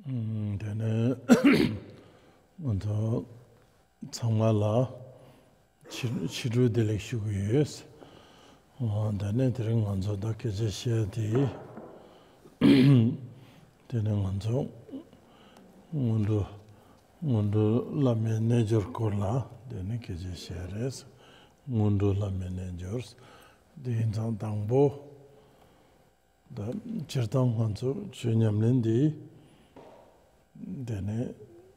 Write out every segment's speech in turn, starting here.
Then, 먼저 정말라 치료 델렉슈고스 then 들은 먼저 다케제시아디 되는 먼저 문도 la manager 콜라 되는 케제시아레스 문도 la managers 대인상 당보 다 저당 먼저 주념랜디 되네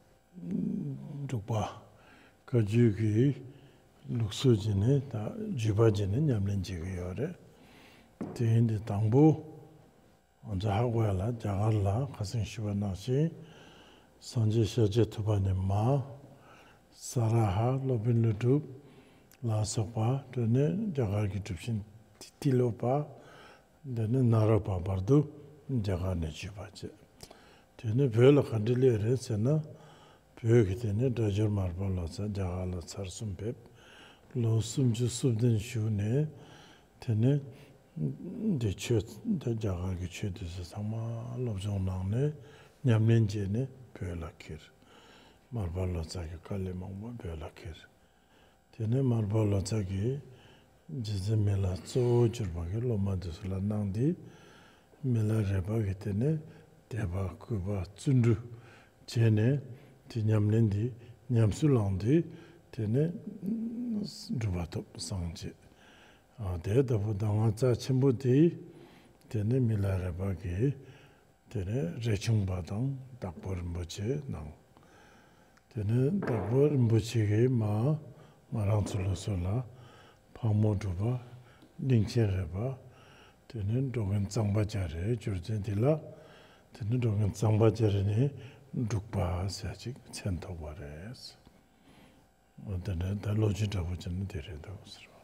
두바 거주기 룩수진에 다 주바진은 냠렌지고요래 대인데 당보 먼저 하고 할라 자갈라 가슴 시원하시 선지셔제 투바네 마 사라하 로빈루두 라소파 되네 자갈기 줍신 티틸로파 되네 나라파 바르두 자가네 주바제 되네 별로 간들레레스나 벽이 되네 더저 말발라서 자갈라 서숨베 로숨주 숲된 슈네 되네 대체 자갈기 쳐듯이 상마 로정나네 냠렌제네 별라키르 말발라자기 칼레망마 별라키르 되네 말발라자기 지즈멜라 쪼저바게 로마드슬라 난디 멜라레바게 되네 대바 쿠바 춘루 제네 디냠렌디 냠술랑디 되네 두바토 상제 대다보 당화자 첨부디 되네 밀라레바게 되네 레충바당 딱버름버체 낭 되네 딱버름버체게 마랑술로솔라 파모두바 링체레바 되네 도근 장바자레 줄젠딜라 되네 도근 장바자레네 룩바 사직 센터바레스 되네 다 로지다고 저는 데려다고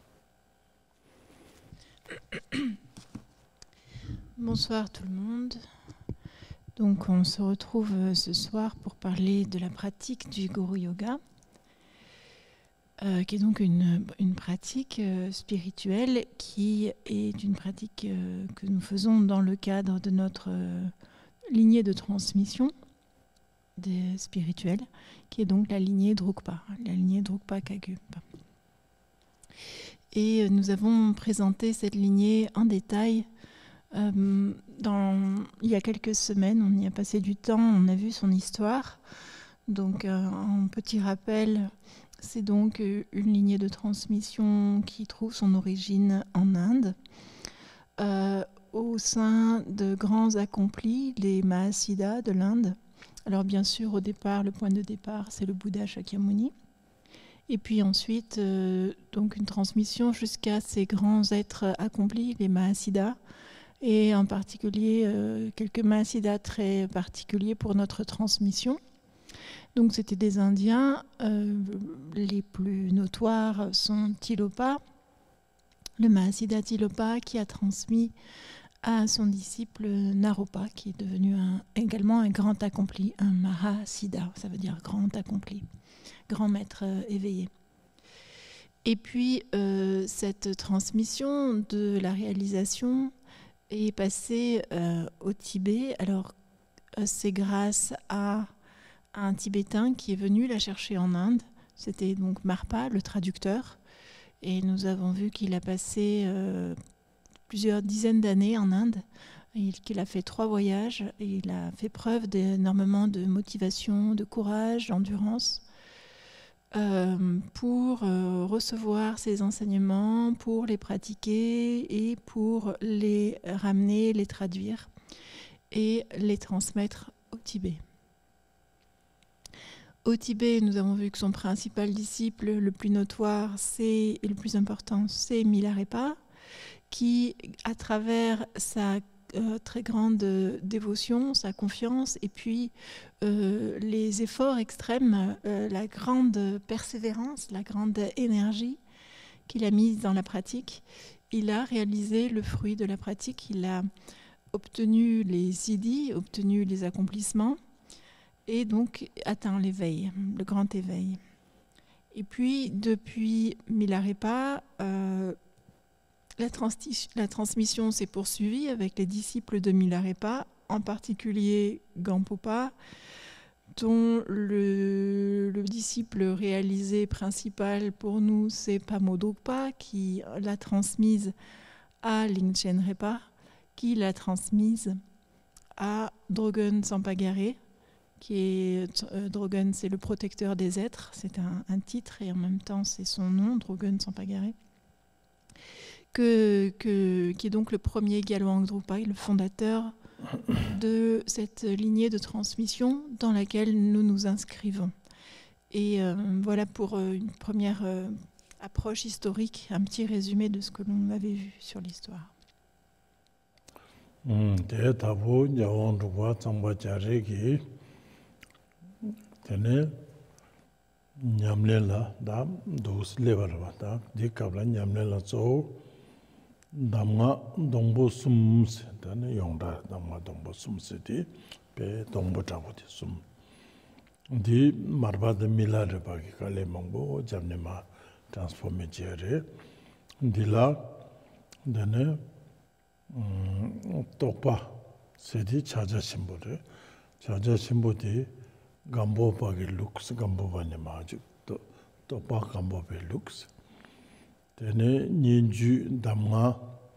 Bonsoir tout le monde. Donc on se retrouve ce soir pour parler de la pratique du Guru Yoga, qui est donc une pratique spirituelle qui est une pratique que nous faisons dans le cadre de notre lignée de transmission des spirituels, qui est donc la lignée Drukpa Kagyu. Et nous avons présenté cette lignée en détail il y a quelques semaines. On y a passé du temps, on a vu son histoire. Donc un petit rappel, c'est donc une lignée de transmission qui trouve son origine en Inde, au sein de grands accomplis, les Mahasiddhas de l'Inde. Alors bien sûr, au départ, le point de départ, c'est le Bouddha Shakyamuni. Et puis ensuite, donc une transmission jusqu'à ces grands êtres accomplis, les Mahasiddhas, et en particulier quelques Mahasiddhas très particuliers pour notre transmission. Donc c'était des Indiens, les plus notoires sont Tilopa, le Mahasiddha Tilopa qui a transmis à son disciple Naropa, qui est devenu également un grand accompli, un Mahasiddha, ça veut dire grand accompli. Grand maître éveillé. Et puis, cette transmission de la réalisation est passée au Tibet. Alors, c'est grâce à un Tibétain qui est venu la chercher en Inde. C'était donc Marpa, le traducteur. Et nous avons vu qu'il a passé plusieurs dizaines d'années en Inde. Qu'il a fait 3 voyages. Et il a fait preuve d'énormément de motivation, de courage, d'endurance. Pour recevoir ces enseignements, pour les pratiquer et pour les ramener, les traduire et les transmettre au Tibet. Au Tibet, nous avons vu que son principal disciple, le plus notoire et le plus important, c'est Milarepa, qui, à travers sa très grande dévotion, sa confiance et puis les efforts extrêmes, la grande persévérance, la grande énergie qu'il a mise dans la pratique, il a réalisé le fruit de la pratique, il a obtenu les siddhis, obtenu les accomplissements et donc atteint l'éveil, le grand éveil. Et puis depuis Milarepa, la transmission s'est poursuivie avec les disciples de Milarepa en particulier Gampopa, dont le disciple réalisé principal pour nous, c'est Pamo Dogpa, qui l'a transmise à Lingchen Repa, qui l'a transmise à Drögen Sampagare, qui est Drögen, c'est le protecteur des êtres, c'est un titre et en même temps c'est son nom, Drögen Sampagare, qui est donc le premier Gyalwang Drukpa, le fondateur de cette lignée de transmission dans laquelle nous nous inscrivons. Et voilà pour une première approche historique, un petit résumé de ce que l'on avait vu sur l'histoire. Damga dongbo sumse dane yongda damga dongbo sumse di pe dongbo tabu di sum di marba de milare bagi kale mangbo jamne ma transforme jere di la dane tokpa sedi chaja simbore chaja simbo di gambo bagi lux gambo bane ma ju tokpa gambo be lux dene ninju damga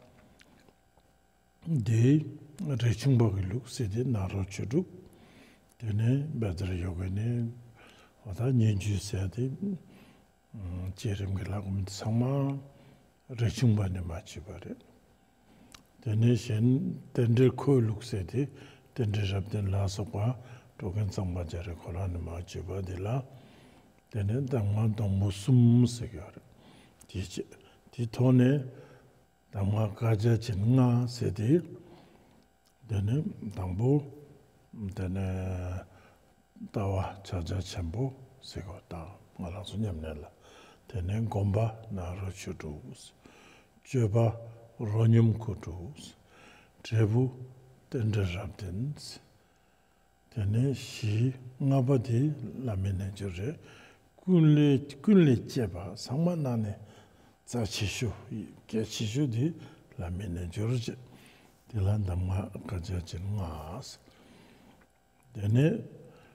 de rechungba giluk sede naro churuk dene badra yogane wada ninju sede jerim gilagum sama rechungba ne machi bare dene shen tender ko luk sede tender rabden la sopa token samba jare kolan machi badela dene damga dongmo sum segar di tone damga gaja chinga sedi dene dambo dene dawa chaja chenbo sego da ngala sunyamnela dene gomba naro chudus joba ronyum kudus trebu tender rabdens dene shi ngabadi la manager kunle cheba sangmanane 자치슈 개치슈디 라미네 조르지 딜란담마 가자진마스 데네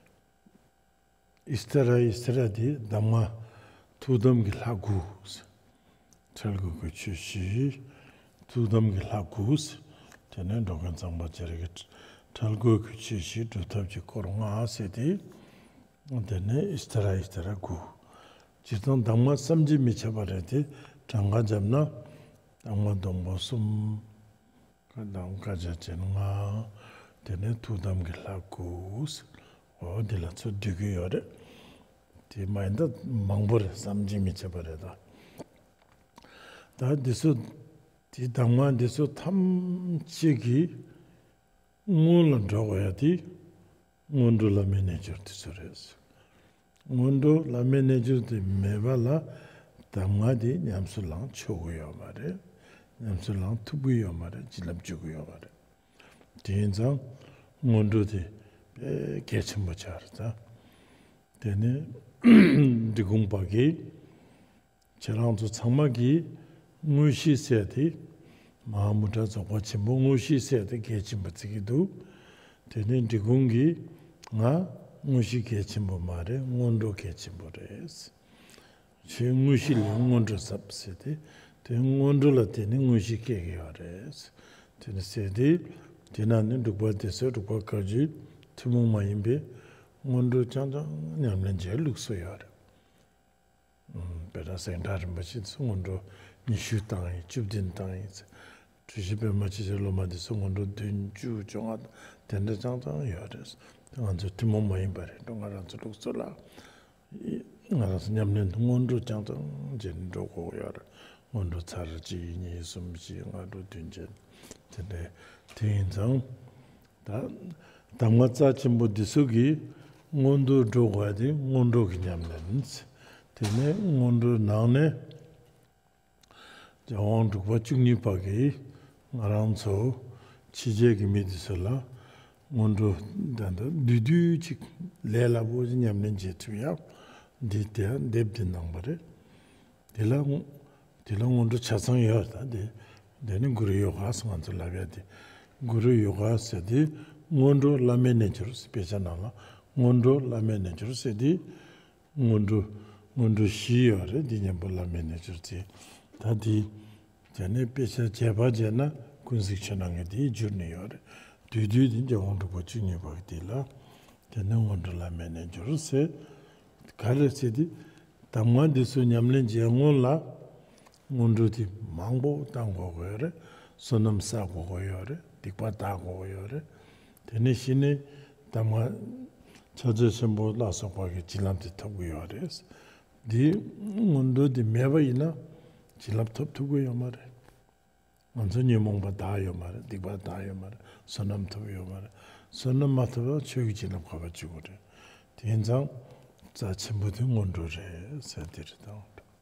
이스라디 담마 투덤길하구스 철구 그치시 투덤길하구스 데네 도간장바제르게 철구 그치시 두탑지 코롱아세디 데네 이스라구 지선 담마 삼지 미쳐버려디 장가 잡나 당마 동보숨 간당 가자체는가 되네 두담길라고스 어디라서 되게요래 디 마인드 망보레 삼지 미쳐버려다 다 디소 디 당마 디소 탐치기 물론 적어야지 문도라 매니저 디소레스 문도 라 매니저 디 메발라 담가디 냠술랑 초고요 말에 냠술랑 투부요 말에 질랍주고요 말에 대인상 문도디 개침 못 차르다 되네 디공박이 저랑도 창막이 무시세디 마음부터 저같이 무시세디 개침 못기도 되네 디공기 나 무시 개침 못 말에 문도 개침 못해스 무시 응원도 삽세디 대응원도라 되는 무시 개개요레스 되는 세디 지난은 두번째서 두번까지 투모마임베 원도 장장 냠는 제일 룩소요. 베라센다르 마치 송원도 니슈 땅에 줍딘 땅에 주시베 마치 절로마디 송원도 든주 정아 된다 장장 요레스 먼저 투모마임베 동아란서 룩소라 알아서 냠는 원도 장장 진도고 요레 원도 차르지니 숨지 아도 든제 근데 대인상 다 담마자 침부 디수기 원도 조과디 원도 기념는스 되네 원도 나네 저원도 버중니 바기 알아서 지제기 미디설라 원도 단다 뒤뒤지 레라보지 냠는 제투야 디테 뎁든 넘버에 딜랑 원도 차상이었다 되는 그래요 가서 만들라야지 그래요 가서디 ngondo la manager spécialement ngondo la manager c'est dit ngondo shiore dinyambo la manager ti tadi jane pesa jeba jana kunzik chanange di junior du dinje ngondo bo chunye ba dila jane ngondo la manager c'est kale c'est dit tamwa de so nyamlen je ngola ngondo di mangbo tango gore sonam sa go yore dikpa ta go yore tene shine tamwa chaje sembo la so pa ge jilamte tabu yore di ngondo di meba ina jilap top tugo yomare 먼저 nyemongba da yomare dikpa da yomare sonam tabu yomare sonam mataba chogi jilap khaba chugore tenjang za chembo de ngondo re sa dirida.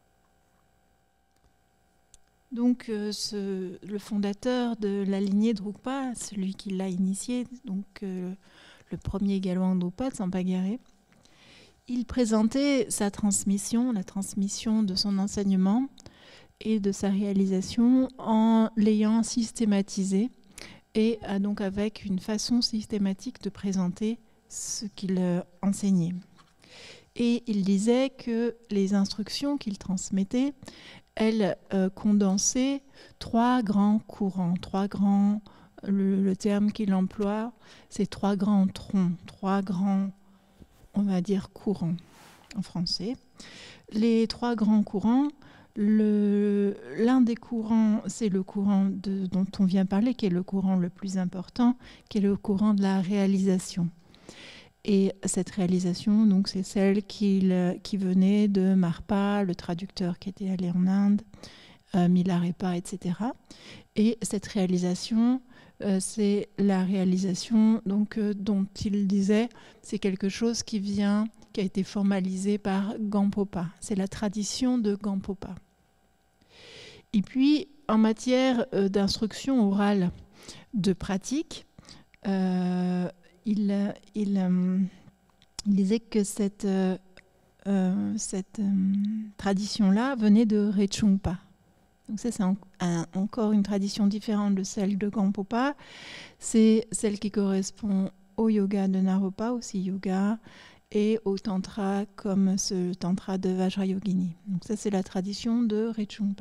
Donc, le fondateur de la lignée Drukpa, celui qui l'a initié, donc le premier Galwang Drukpa, Sampagare, il présentait sa transmission, la transmission de son enseignement et de sa réalisation en l'ayant systématisé et donc avec une façon systématique de présenter ce qu'il enseignait. Et il disait que les instructions qu'il transmettait, elle condensait trois grands courants, le terme qu'il emploie, c'est trois grands troncs, trois grands, on va dire, courants en français. Les trois grands courants, l'un des courants, c'est le courant dont on vient parler, qui est le courant le plus important, qui est le courant de la réalisation. Et cette réalisation, donc, c'est celle qui venait de Marpa, le traducteur qui était allé en Inde, Milarepa, etc. Et cette réalisation, c'est la réalisation donc, dont il disait, c'est quelque chose qui a été formalisé par Gampopa. C'est la tradition de Gampopa. Et puis, en matière d'instruction orale de pratique, il disait que cette tradition-là venait de Rechungpa. Donc ça, c'est encore une tradition différente de celle de Gampopa. C'est celle qui correspond au yoga de Naropa, aussi yoga, et au tantra comme ce tantra de Vajrayogini. Donc ça, c'est la tradition de Rechungpa.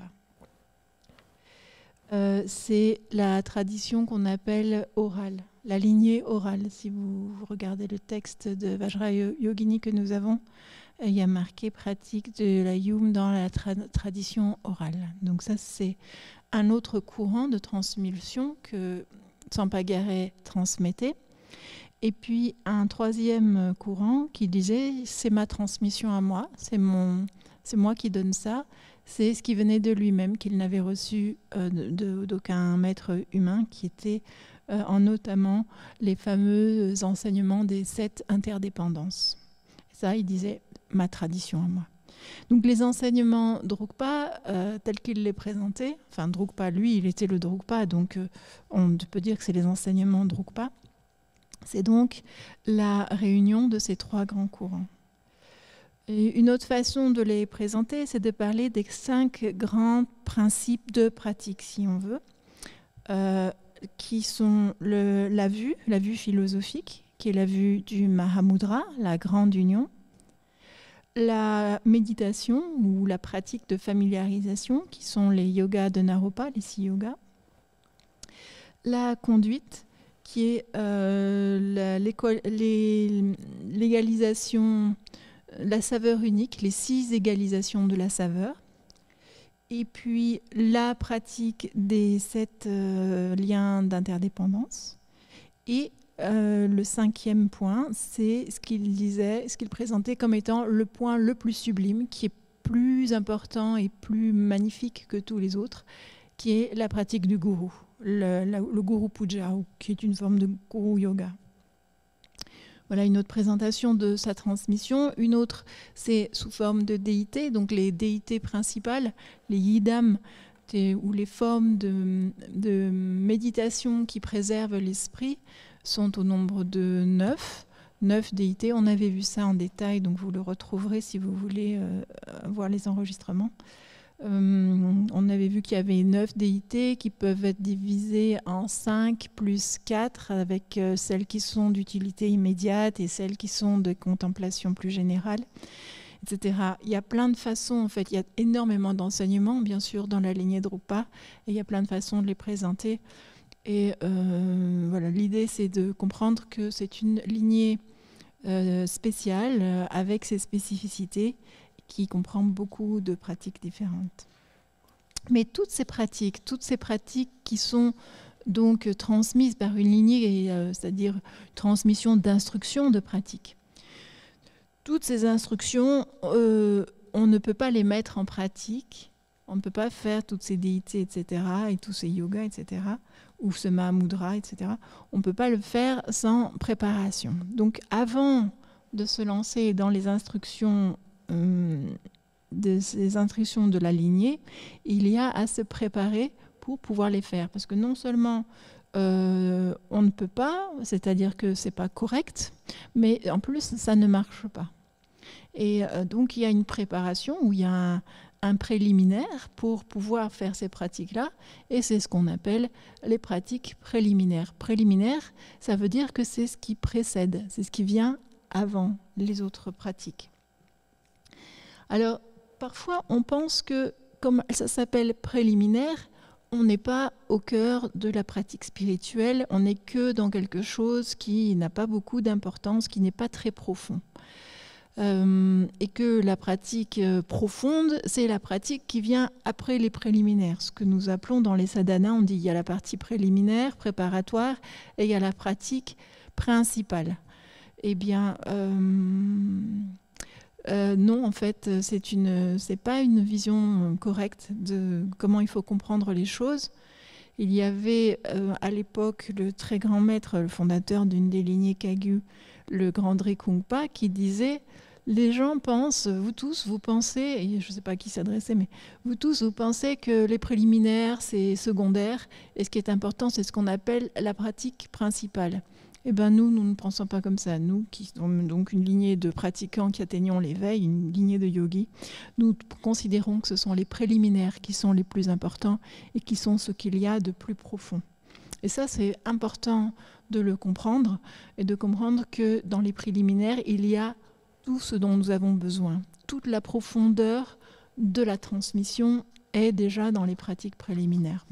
C'est la tradition qu'on appelle orale, la lignée orale. Si vous regardez le texte de Vajrayogini que nous avons, il y a marqué pratique de la Yum dans la tradition orale. Donc ça, c'est un autre courant de transmission que Sampagare transmettait. Et puis un troisième courant qui disait, c'est ma transmission à moi, c'est moi qui donne ça. C'est ce qui venait de lui-même, qu'il n'avait reçu d'aucun maître humain, qui était notamment les fameux enseignements des 7 interdépendances. Ça, il disait ma tradition à moi. Donc les enseignements Drukpa, tels qu'il les présentait, enfin Drukpa, lui, il était le Drukpa, donc on peut dire que c'est les enseignements Drukpa. C'est donc la réunion de ces 3 grands courants. Et une autre façon de les présenter, c'est de parler des 5 grands principes de pratique, si on veut, qui sont la vue philosophique, qui est la vue du Mahamudra, la grande union, la méditation ou la pratique de familiarisation, qui sont les yogas de Naropa, les 6 yogas, la conduite, qui est l'égalisation, la saveur unique, les 6 égalisations de la saveur, et puis la pratique des 7 liens d'interdépendance. Et le 5e point, c'est ce qu'il présentait comme étant le point le plus sublime, qui est plus important et plus magnifique que tous les autres, qui est la pratique du gourou, le gourou puja, qui est une forme de gourou yoga. Voilà une autre présentation de sa transmission. Une autre, c'est sous forme de déité, donc les déités principales, les yidam, ou les formes de méditation qui préservent l'esprit, sont au nombre de 9 déités. On avait vu ça en détail, donc vous le retrouverez si vous voulez voir les enregistrements. On avait vu qu'il y avait 9 déités qui peuvent être divisées en 5 plus 4, avec celles qui sont d'utilité immédiate et celles qui sont de contemplation plus générale, etc. Il y a plein de façons, en fait, il y a énormément d'enseignements, bien sûr, dans la lignée Drupa, et il y a plein de façons de les présenter. Et voilà, l'idée, c'est de comprendre que c'est une lignée spéciale, avec ses spécificités, qui comprend beaucoup de pratiques différentes. Mais toutes ces pratiques qui sont donc transmises par une lignée, c'est-à-dire transmission d'instructions de pratiques, toutes ces instructions, on ne peut pas les mettre en pratique, on ne peut pas faire toutes ces déités, etc., et tous ces yogas, etc., ou ce Mahamudra, etc., on ne peut pas le faire sans préparation. Donc avant de se lancer dans les instructions de la lignée, il y a à se préparer pour pouvoir les faire. Parce que non seulement on ne peut pas, c'est-à-dire que ce n'est pas correct, mais en plus ça ne marche pas. Et donc il y a une préparation où il y a un préliminaire pour pouvoir faire ces pratiques-là, et c'est ce qu'on appelle les pratiques préliminaires. Préliminaire, ça veut dire que c'est ce qui précède, c'est ce qui vient avant les autres pratiques. Alors, parfois, on pense que, comme ça s'appelle préliminaire, on n'est pas au cœur de la pratique spirituelle, on n'est que dans quelque chose qui n'a pas beaucoup d'importance, qui n'est pas très profond. Et que la pratique profonde, c'est la pratique qui vient après les préliminaires. Ce que nous appelons dans les sadhanas, on dit il y a la partie préliminaire, préparatoire, et il y a la pratique principale. Eh bien... non, en fait, c'est pas une vision correcte de comment il faut comprendre les choses. Il y avait à l'époque le très grand maître, le fondateur d'une des lignées Kagyu, le grand Drekungpa, qui disait « Les gens pensent, vous tous, vous pensez, et je ne sais pas à qui s'adresser, mais vous tous, vous pensez que les préliminaires, c'est secondaire, et ce qui est important, c'est ce qu'on appelle la pratique principale. » Eh bien, nous ne pensons pas comme ça. Nous, qui sommes donc une lignée de pratiquants qui atteignons l'éveil, une lignée de yogis, nous considérons que ce sont les préliminaires qui sont les plus importants et qui sont ce qu'il y a de plus profond. Et ça, c'est important de le comprendre et de comprendre que dans les préliminaires, il y a tout ce dont nous avons besoin. Toute la profondeur de la transmission est déjà dans les pratiques préliminaires.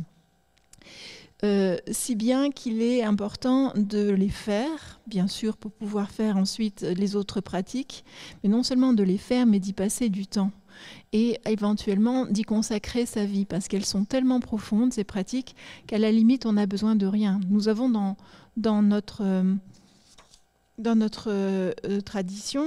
Si bien qu'il est important de les faire, bien sûr, pour pouvoir faire ensuite les autres pratiques, mais non seulement de les faire, mais d'y passer du temps et éventuellement d'y consacrer sa vie, parce qu'elles sont tellement profondes, ces pratiques, qu'à la limite, on n'a besoin de rien. Nous avons dans notre tradition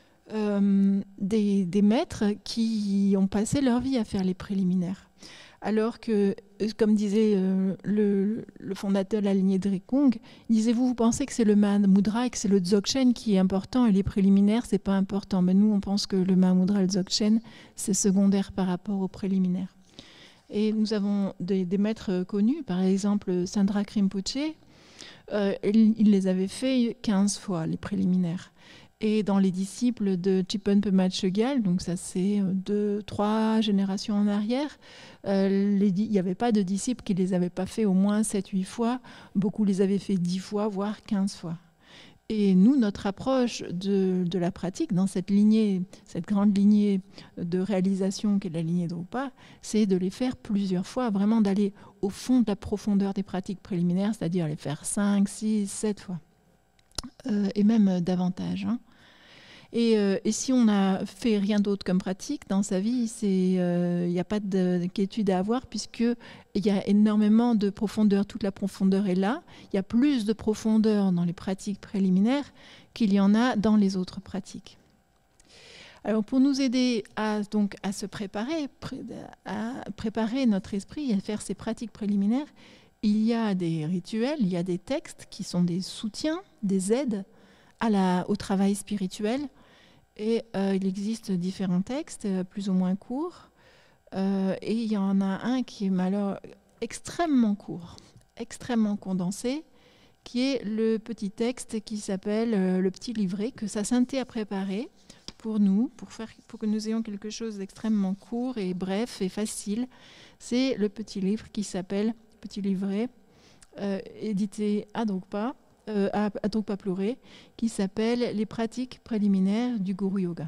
des maîtres qui ont passé leur vie à faire les préliminaires. Alors que, comme disait le fondateur de la lignée Drekung, il disait, vous pensez que c'est le Mahamudra et que c'est le Dzogchen qui est important et les préliminaires, c'est pas important. Mais nous, on pense que le Mahamudra et le Dzogchen, c'est secondaire par rapport aux préliminaires. Et nous avons des maîtres connus, par exemple Sandrak Rinpoche, il les avait fait 15 fois, les préliminaires. Et dans les disciples de Chipen Pema Chogyal, donc ça c'est 2-3 générations en arrière, il n'y avait pas de disciples qui ne les avaient pas fait au moins 7-8 fois. Beaucoup les avaient fait 10 fois, voire 15 fois. Et nous, notre approche de la pratique, dans cette lignée, cette grande lignée de réalisation qu'est la lignée Drupa, c'est de les faire plusieurs fois, vraiment d'aller au fond de la profondeur des pratiques préliminaires, c'est-à-dire les faire 5, 6, 7 fois. Et même davantage. Hein. Et si on n'a fait rien d'autre comme pratique dans sa vie, il n'y a pas d'inquiétude à avoir puisqu'il y a énormément de profondeur. Toute la profondeur est là. Il y a plus de profondeur dans les pratiques préliminaires qu'il y en a dans les autres pratiques. Alors pour nous aider à se préparer, à préparer notre esprit et à faire ces pratiques préliminaires, il y a des rituels, il y a des textes qui sont des soutiens, des aides au travail spirituel. Et il existe différents textes, plus ou moins courts. Et il y en a un qui est extrêmement court, extrêmement condensé, qui est le petit texte qui s'appelle le petit livret que Sa Sainteté a préparé pour nous, pour que nous ayons quelque chose d'extrêmement court et bref et facile. C'est le petit livre qui s'appelle, petit livret, édité à Drukpa Pluré, qui s'appelle Les pratiques préliminaires du Guru Yoga.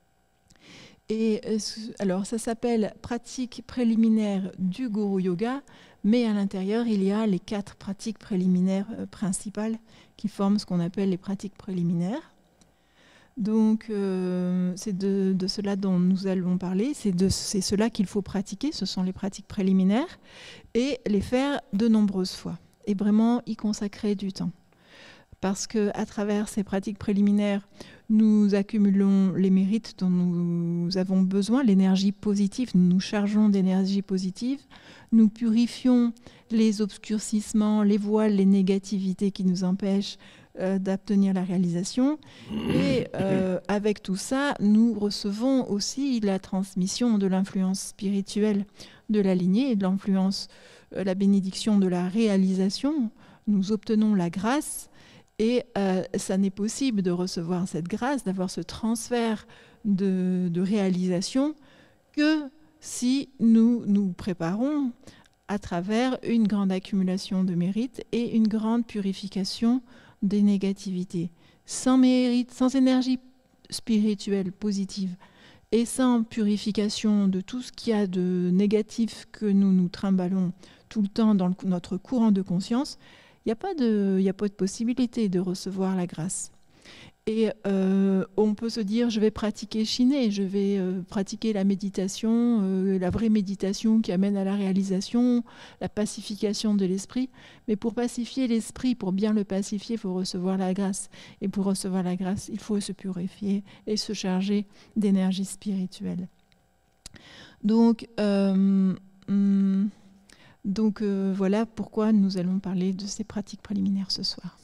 Et alors, ça s'appelle Pratiques préliminaires du Guru Yoga, mais à l'intérieur, il y a les 4 pratiques préliminaires principales qui forment ce qu'on appelle les pratiques préliminaires. Donc, c'est de cela dont nous allons parler, c'est cela qu'il faut pratiquer, ce sont les pratiques préliminaires, et les faire de nombreuses fois, et vraiment y consacrer du temps. Parce qu'à travers ces pratiques préliminaires, nous accumulons les mérites dont nous avons besoin, l'énergie positive, nous nous chargeons d'énergie positive, nous purifions les obscurcissements, les voiles, les négativités qui nous empêchent d'obtenir la réalisation. Et avec tout ça, nous recevons aussi la transmission de l'influence spirituelle de la lignée et de l'influence, la bénédiction de la réalisation. Nous obtenons la grâce. Et ça n'est possible de recevoir cette grâce, d'avoir ce transfert de réalisation que si nous nous préparons à travers une grande accumulation de mérites et une grande purification des négativités. Sans mérite, sans énergie spirituelle positive et sans purification de tout ce qu'il y a de négatif que nous nous trimballons tout le temps dans notre courant de conscience, il n'y a pas de possibilité de recevoir la grâce. Et on peut se dire, je vais pratiquer Shiné, je vais pratiquer la méditation, la vraie méditation qui amène à la réalisation, la pacification de l'esprit. Mais pour pacifier l'esprit, pour bien le pacifier, il faut recevoir la grâce. Et pour recevoir la grâce, il faut se purifier et se charger d'énergie spirituelle. Donc, voilà pourquoi nous allons parler de ces pratiques préliminaires ce soir.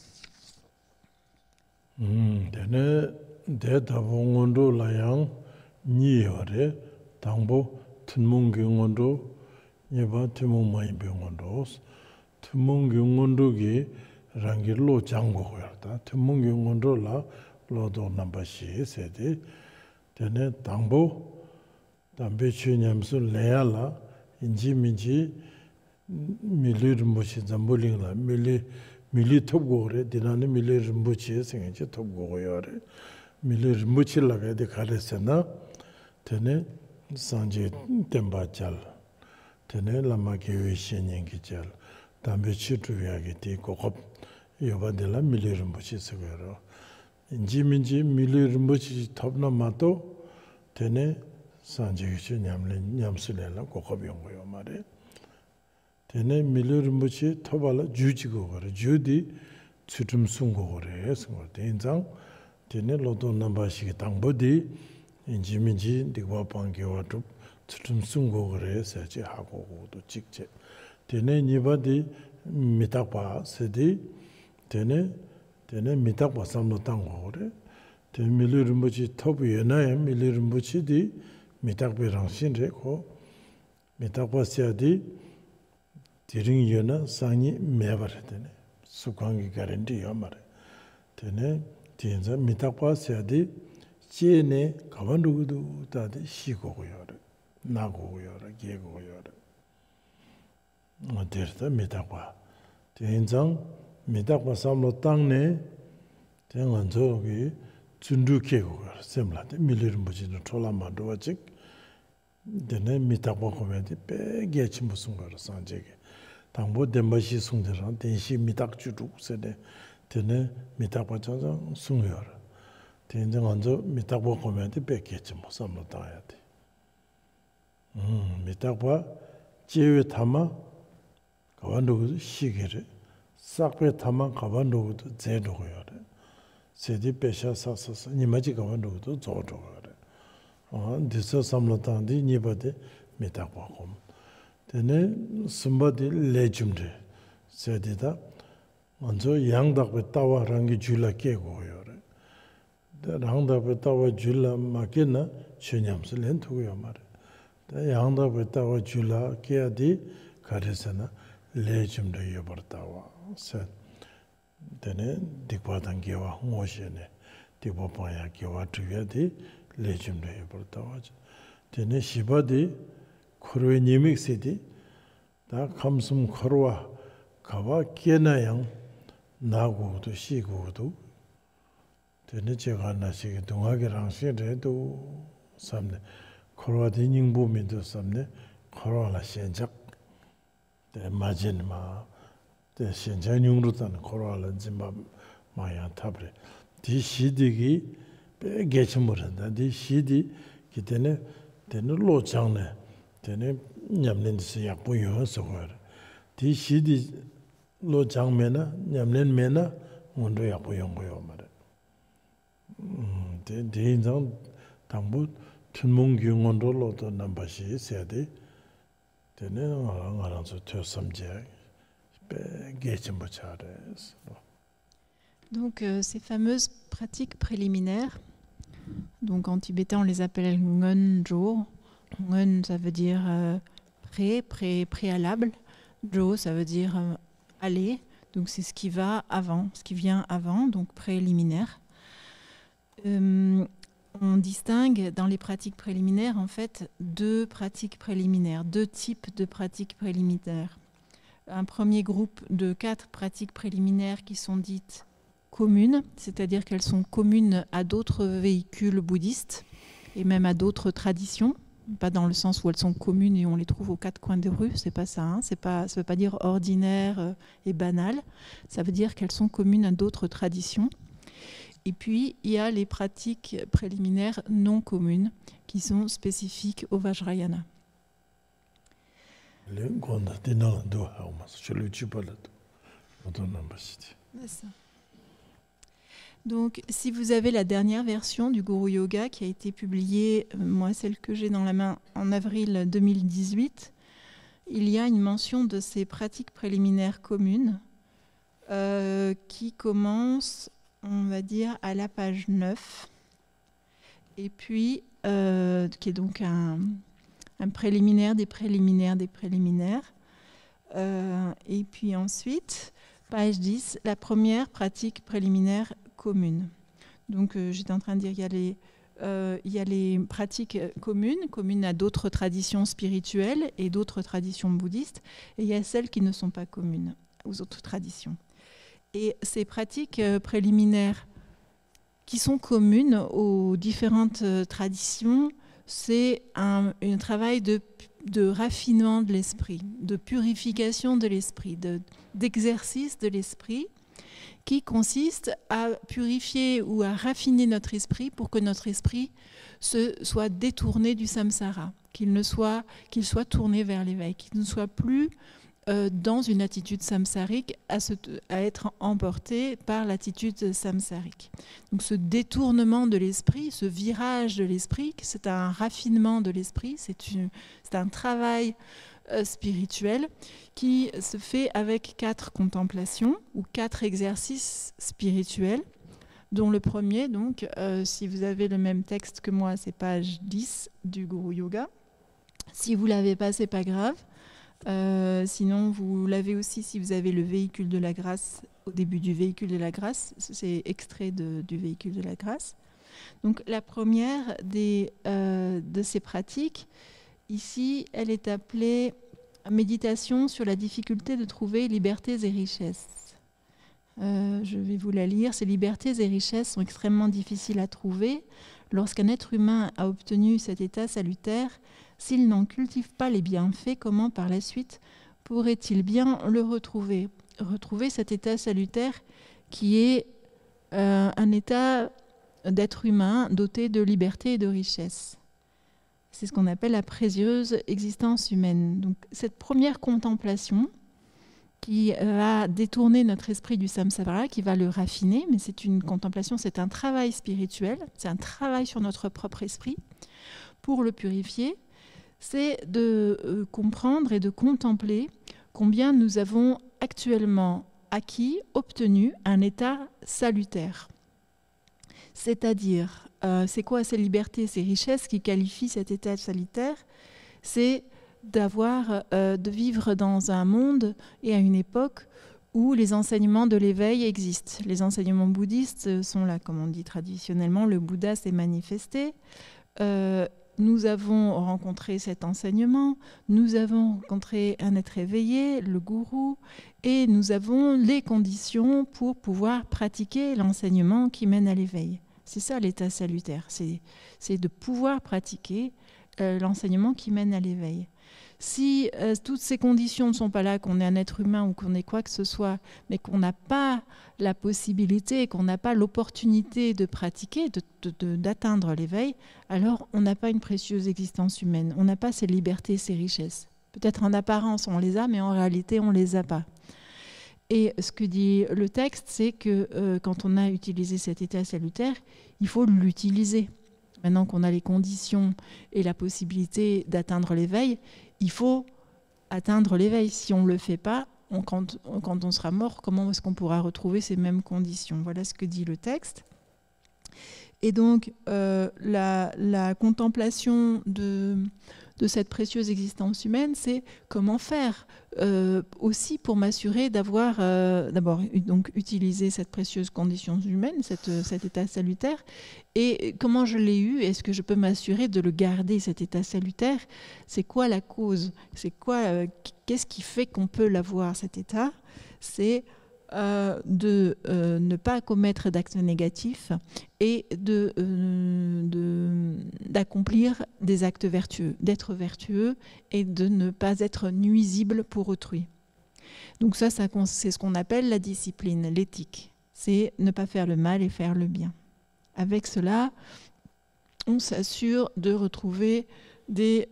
Dene de tabo ngondo layang ni yore tangbo tmungi ngondo yeba tmu mai be ngondo tmungi ngondo ge rangilo jango yarda tmungi ngondo la lodo nambashi sede dene tangbo dambe chunyamsu leala inji minji milir mochi zamboling la 밀리 톱고래 디나네 밀리 림부치에 생긴지 톱고고요래 밀리 림부치 라가데 가레스나 테네 산제 템바잘 테네 라마게위 신행기절 담베 치투야게 디고겁 요바델라 밀리 림부치 쓰고요 인지민지 밀리 림부치 톱나마도 테네 산제기 냠슬레라 고겁용고요 말에 테네 밀르르무치 토발라 주지고 거래 주디 추tum 숨고 거래 해서 대인장 테네 로도 남바시기 당보디 인지민지 디고 방게와도 추tum 숨고 거래 해서지 하고도 직제 테네 니바디 미탁바 세디 테네 미탁바 삼로 땅고 거래 테네 밀르르무치 토부에나에 밀르르무치디 미탁베랑 신레고 미탁바시아디 디링 여나 상이 매버되네 수광이 가렌디 요마레 되네 디엔자 미탁바세디 제네 가반두도 다데 시고고요레 나고고요레 게고고요레 어데르다 미탁바 디엔장 미탁바 삼로 땅네 대원저기 준두케고요 셈라데 밀르르무지는 톨라마도와직 되네 미탁바 코멘디 빼게치 무슨 거로 산제게 당보 덴바시 숭데랑 den시 미탁 주도 세네 되네 미탁바 자자 숭여라 된정 먼저 미탁바 코멘디 빼게치 뭐 삼로 따야 돼 미탁바 제외 타마 가반도 시게를 싹배 타마 가반도 제도고요 세디 빼샤 사사사 니마지 가반도 저도고요 디서 삼로탄디 니바데 미탁바콤 데네 숨바디 레줌데 세디다 먼저 양닥베 따와랑기 줄라 깨고요레 양닥베 따와 줄라 마케나 쳔냠스 렌투고요 말에 양닥베 따와 줄라 깨야디 가르세나 레줌데 여버타와 세 데네 딕바단게와 모시네 딕바파야 게와 투야디 레줌레 버타와지 되네 시바디 코르웨 니믹시디 다 감숨 코르와 가와 깨나양 나고도 시고도 되네 제가 나시게 동학이랑 시래도 삼네 코르와 디닝보민도 삼네 코르와라 현작 대 마진마 대 현장용으로다는 코르와라 짐마 마야 타브레 디 시디기 개침물한다 디 시디 기때네 되는 로장네 되네 냠는지 약보여서 거라 디 시디 로장메나 냠는메나 원도 약보용 거요 말아 대인장 당부 춘몽경원도로도 남바시 세야돼 되네 알아서 퇴섬제 개침부차래서. Donc ces fameuses pratiques préliminaires, donc en tibétain on les appelle ngonjo. Ngon ça veut dire préalable. Jo ça veut dire aller. Donc c'est ce qui va avant, ce qui vient avant, donc préliminaire. On distingue dans les pratiques préliminaires en fait deux pratiques préliminaires, deux types de pratiques préliminaires. Un premier groupe de 4 pratiques préliminaires qui sont dites communes, c'est-à-dire qu'elles sont communes à d'autres véhicules bouddhistes et même à d'autres traditions, pas dans le sens où elles sont communes et on les trouve aux 4 coins de rue, c'est pas ça, hein, ça veut pas dire ordinaire et banal, ça veut dire qu'elles sont communes à d'autres traditions. Et puis il y a les pratiques préliminaires non communes qui sont spécifiques au Vajrayana. Donc, si vous avez la dernière version du Guru Yoga qui a été publiée, moi celle que j'ai dans la main en avril 2018, il y a une mention de ces pratiques préliminaires communes qui commence, on va dire, à la page 9, et puis qui est donc un préliminaire, des préliminaires, des préliminaires. Et puis ensuite, page 10, la première pratique préliminaire commune. Donc j'étais en train de dire qu'il y a les pratiques communes à d'autres traditions spirituelles et d'autres traditions bouddhistes, et il y a celles qui ne sont pas communes aux autres traditions. Et ces pratiques préliminaires qui sont communes aux différentes traditions, c'est un travail de raffinement de l'esprit, de purification de l'esprit, d'exercice de l'esprit qui consiste à purifier ou à raffiner notre esprit pour que notre esprit soit détourné du samsara, qu'il soit tourné vers l'éveil, qu'il ne soit plus dans une attitude samsarique à être emporté par l'attitude samsarique. Donc ce détournement de l'esprit, ce virage de l'esprit, c'est un raffinement de l'esprit, c'est un travail spirituel qui se fait avec 4 contemplations ou 4 exercices spirituels, dont le premier, donc, si vous avez le même texte que moi, c'est page 10 du Guru Yoga. Si vous ne l'avez pas, ce n'est pas grave. Sinon, vous l'avez aussi si vous avez le véhicule de la grâce, au début du véhicule de la grâce, c'est extrait du véhicule de la grâce. Donc la première de ces pratiques, ici, elle est appelée méditation sur la difficulté de trouver libertés et richesses. Je vais vous la lire. Ces libertés et richesses sont extrêmement difficiles à trouver. Lorsqu'un être humain a obtenu cet état salutaire, s'il n'en cultive pas les bienfaits, comment par la suite pourrait-il bien le retrouver ? Retrouver cet état salutaire qui est un état d'être humain doté de liberté et de richesse. C'est ce qu'on appelle la précieuse existence humaine. Donc, cette première contemplation qui va détourner notre esprit du samsara, qui va le raffiner, mais c'est une contemplation, c'est un travail spirituel, c'est un travail sur notre propre esprit pour le purifier, c'est de comprendre et de contempler combien nous avons actuellement acquis, obtenu un état salutaire. C'est-à-dire, c'est quoi ces libertés, ces richesses qui qualifient cet état salutaire ? C'est de vivre dans un monde et à une époque où les enseignements de l'éveil existent. Les enseignements bouddhistes sont là, comme on dit traditionnellement, le Bouddha s'est manifesté. Nous avons rencontré cet enseignement, nous avons rencontré un être éveillé, le gourou, et nous avons les conditions pour pouvoir pratiquer l'enseignement qui mène à l'éveil. C'est ça l'état salutaire, c'est de pouvoir pratiquer l'enseignement qui mène à l'éveil. Si toutes ces conditions ne sont pas là, qu'on est un être humain ou qu'on est quoi que ce soit, mais qu'on n'a pas la possibilité, qu'on n'a pas l'opportunité de pratiquer, d'atteindre l'éveil, alors on n'a pas une précieuse existence humaine. On n'a pas ces libertés, ces richesses. Peut-être en apparence on les a, mais en réalité on ne les a pas. Et ce que dit le texte, c'est que quand on a utilisé cet état salutaire, il faut l'utiliser. Maintenant qu'on a les conditions et la possibilité d'atteindre l'éveil, il faut atteindre l'éveil. Si on ne le fait pas, quand on sera mort, comment est-ce qu'on pourra retrouver ces mêmes conditions? Voilà ce que dit le texte. Et donc, la contemplation de cette précieuse existence humaine, c'est comment faire aussi pour m'assurer d'avoir, d'abord, donc utiliser cette précieuse condition humaine, cet état salutaire, et comment je l'ai eu, est-ce que je peux m'assurer de le garder, cet état salutaire? C'est quoi la cause? C'est quoi, qu'est-ce qui fait qu'on peut l'avoir, cet état? C'est de ne pas commettre d'actes négatifs et d'accomplir des actes vertueux, d'être vertueux et de ne pas être nuisible pour autrui. Donc ça c'est ce qu'on appelle la discipline, l'éthique. C'est ne pas faire le mal et faire le bien. Avec cela, on s'assure de retrouver des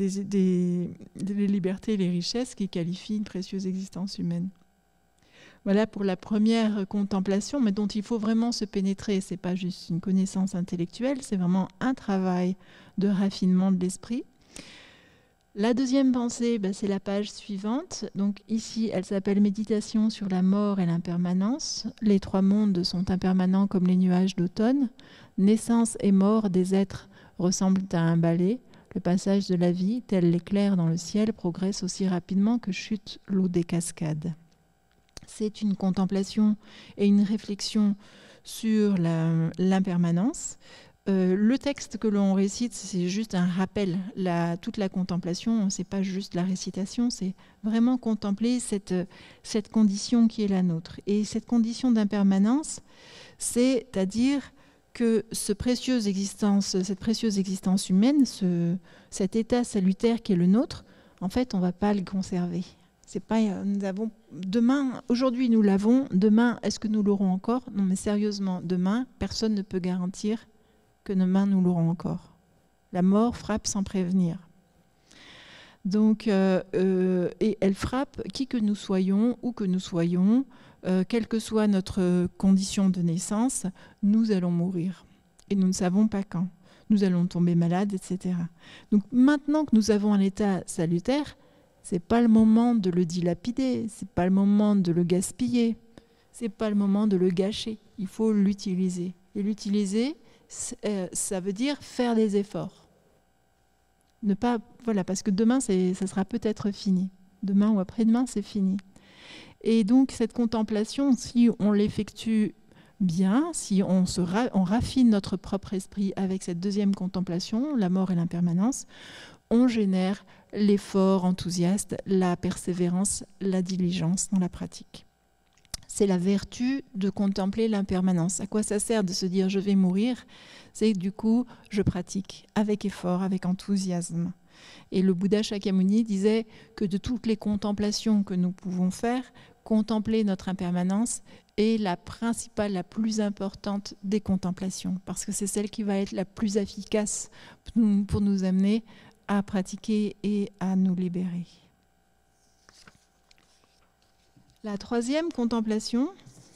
libertés et les richesses qui qualifient une précieuse existence humaine. Voilà pour la première contemplation, mais dont il faut vraiment se pénétrer. Ce n'est pas juste une connaissance intellectuelle, c'est vraiment un travail de raffinement de l'esprit. La deuxième pensée, c'est la page suivante. Donc ici, elle s'appelle « Méditation sur la mort et l'impermanence ». Les trois mondes sont impermanents comme les nuages d'automne. Naissance et mort des êtres ressemblent à un balai. Le passage de la vie, tel l'éclair dans le ciel, progresse aussi rapidement que chute l'eau des cascades. C'est une contemplation et une réflexion sur l'impermanence. Le texte que l'on récite, c'est juste un rappel. Toute la contemplation, ce n'est pas juste la récitation, c'est vraiment contempler cette condition qui est la nôtre. Et cette condition d'impermanence, c'est-à-dire que cette précieuse existence humaine, cet état salutaire qui est le nôtre, en fait, on ne va pas le conserver. C'est pas, aujourd'hui nous l'avons, demain est-ce que nous l'aurons encore? Non, mais sérieusement, demain, personne ne peut garantir que demain nous l'aurons encore. La mort frappe sans prévenir. Donc, et elle frappe qui que nous soyons, où que nous soyons, quelle que soit notre condition de naissance, nous allons mourir. Et nous ne savons pas quand. Nous allons tomber malades, etc. Donc maintenant que nous avons un état salutaire, c'est pas le moment de le dilapider, c'est pas le moment de le gaspiller, c'est pas le moment de le gâcher. Il faut l'utiliser. Et l'utiliser, ça veut dire faire des efforts. Ne pas, voilà, parce que demain, ça sera peut-être fini. Demain ou après-demain, c'est fini. Et donc cette contemplation, si on l'effectue bien, si on raffine notre propre esprit avec cette deuxième contemplation, la mort et l'impermanence, on génère l'effort enthousiaste, la persévérance, la diligence dans la pratique. C'est la vertu de contempler l'impermanence. À quoi ça sert de se dire « je vais mourir » ? C'est que du coup, je pratique avec effort, avec enthousiasme. Et le Bouddha Shakyamuni disait que de toutes les contemplations que nous pouvons faire, contempler notre impermanence est la principale, la plus importante des contemplations, parce que c'est celle qui va être la plus efficace pour nous amener à pratiquer et à nous libérer. La troisième contemplation,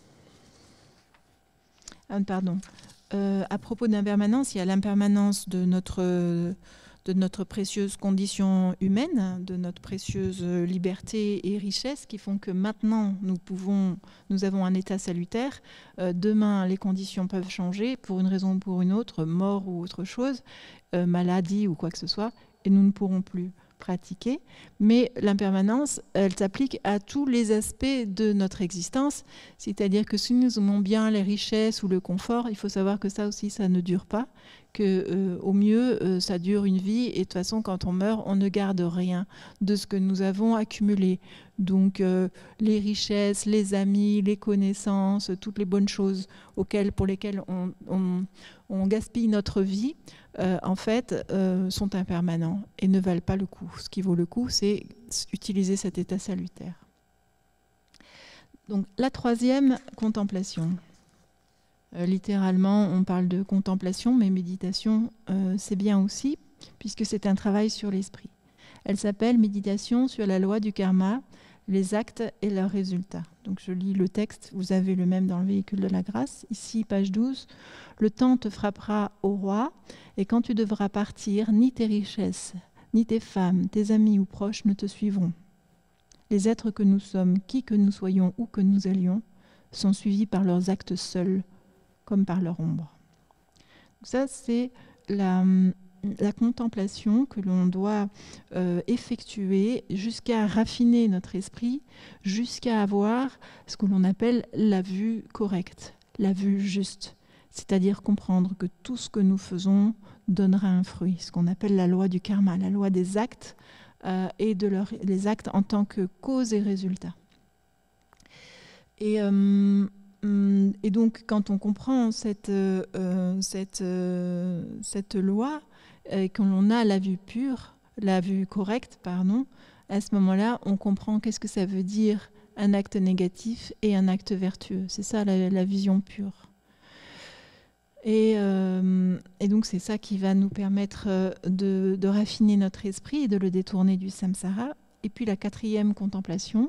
à propos d'impermanence, il y a l'impermanence de notre précieuse condition humaine, de notre précieuse liberté et richesse qui font que maintenant nous avons un état salutaire. Demain, les conditions peuvent changer pour une raison ou pour une autre, mort ou autre chose, maladie ou quoi que ce soit, et nous ne pourrons plus. pratiquer, mais l'impermanence, elle s'applique à tous les aspects de notre existence, c'est-à-dire que si nous aimons bien les richesses ou le confort, il faut savoir que ça aussi, ça ne dure pas, que au mieux, ça dure une vie, et de toute façon, quand on meurt, on ne garde rien de ce que nous avons accumulé. Donc, les richesses, les amis, les connaissances, toutes les bonnes choses pour lesquelles on gaspille notre vie, en fait, sont impermanents et ne valent pas le coup. Ce qui vaut le coup, c'est utiliser cet état salutaire. Donc, la troisième, contemplation. Littéralement, on parle de contemplation, mais méditation, c'est bien aussi, puisque c'est un travail sur l'esprit. Elle s'appelle « Méditation sur la loi du karma, les actes et leurs résultats ». Donc, je lis le texte, vous avez le même dans le véhicule de la grâce. Ici, page 12. « Le temps te frappera au roi, et quand tu devras partir, ni tes richesses, ni tes femmes, tes amis ou proches ne te suivront. Les êtres que nous sommes, qui que nous soyons, où que nous allions, sont suivis par leurs actes seuls, comme par leur ombre. » Ça, c'est la contemplation que l'on doit effectuer jusqu'à raffiner notre esprit, jusqu'à avoir ce que l'on appelle la vue correcte, la vue juste, c'est-à-dire comprendre que tout ce que nous faisons donnera un fruit, ce qu'on appelle la loi du karma, la loi des actes et les actes en tant que cause et résultat. Et donc, quand on comprend cette loi, quand on a la vue pure, la vue correcte, pardon, à ce moment-là, on comprend qu'est-ce que ça veut dire un acte négatif et un acte vertueux. C'est ça la vision pure. Et donc, c'est ça qui va nous permettre de raffiner notre esprit et de le détourner du samsara. Et puis, la quatrième contemplation,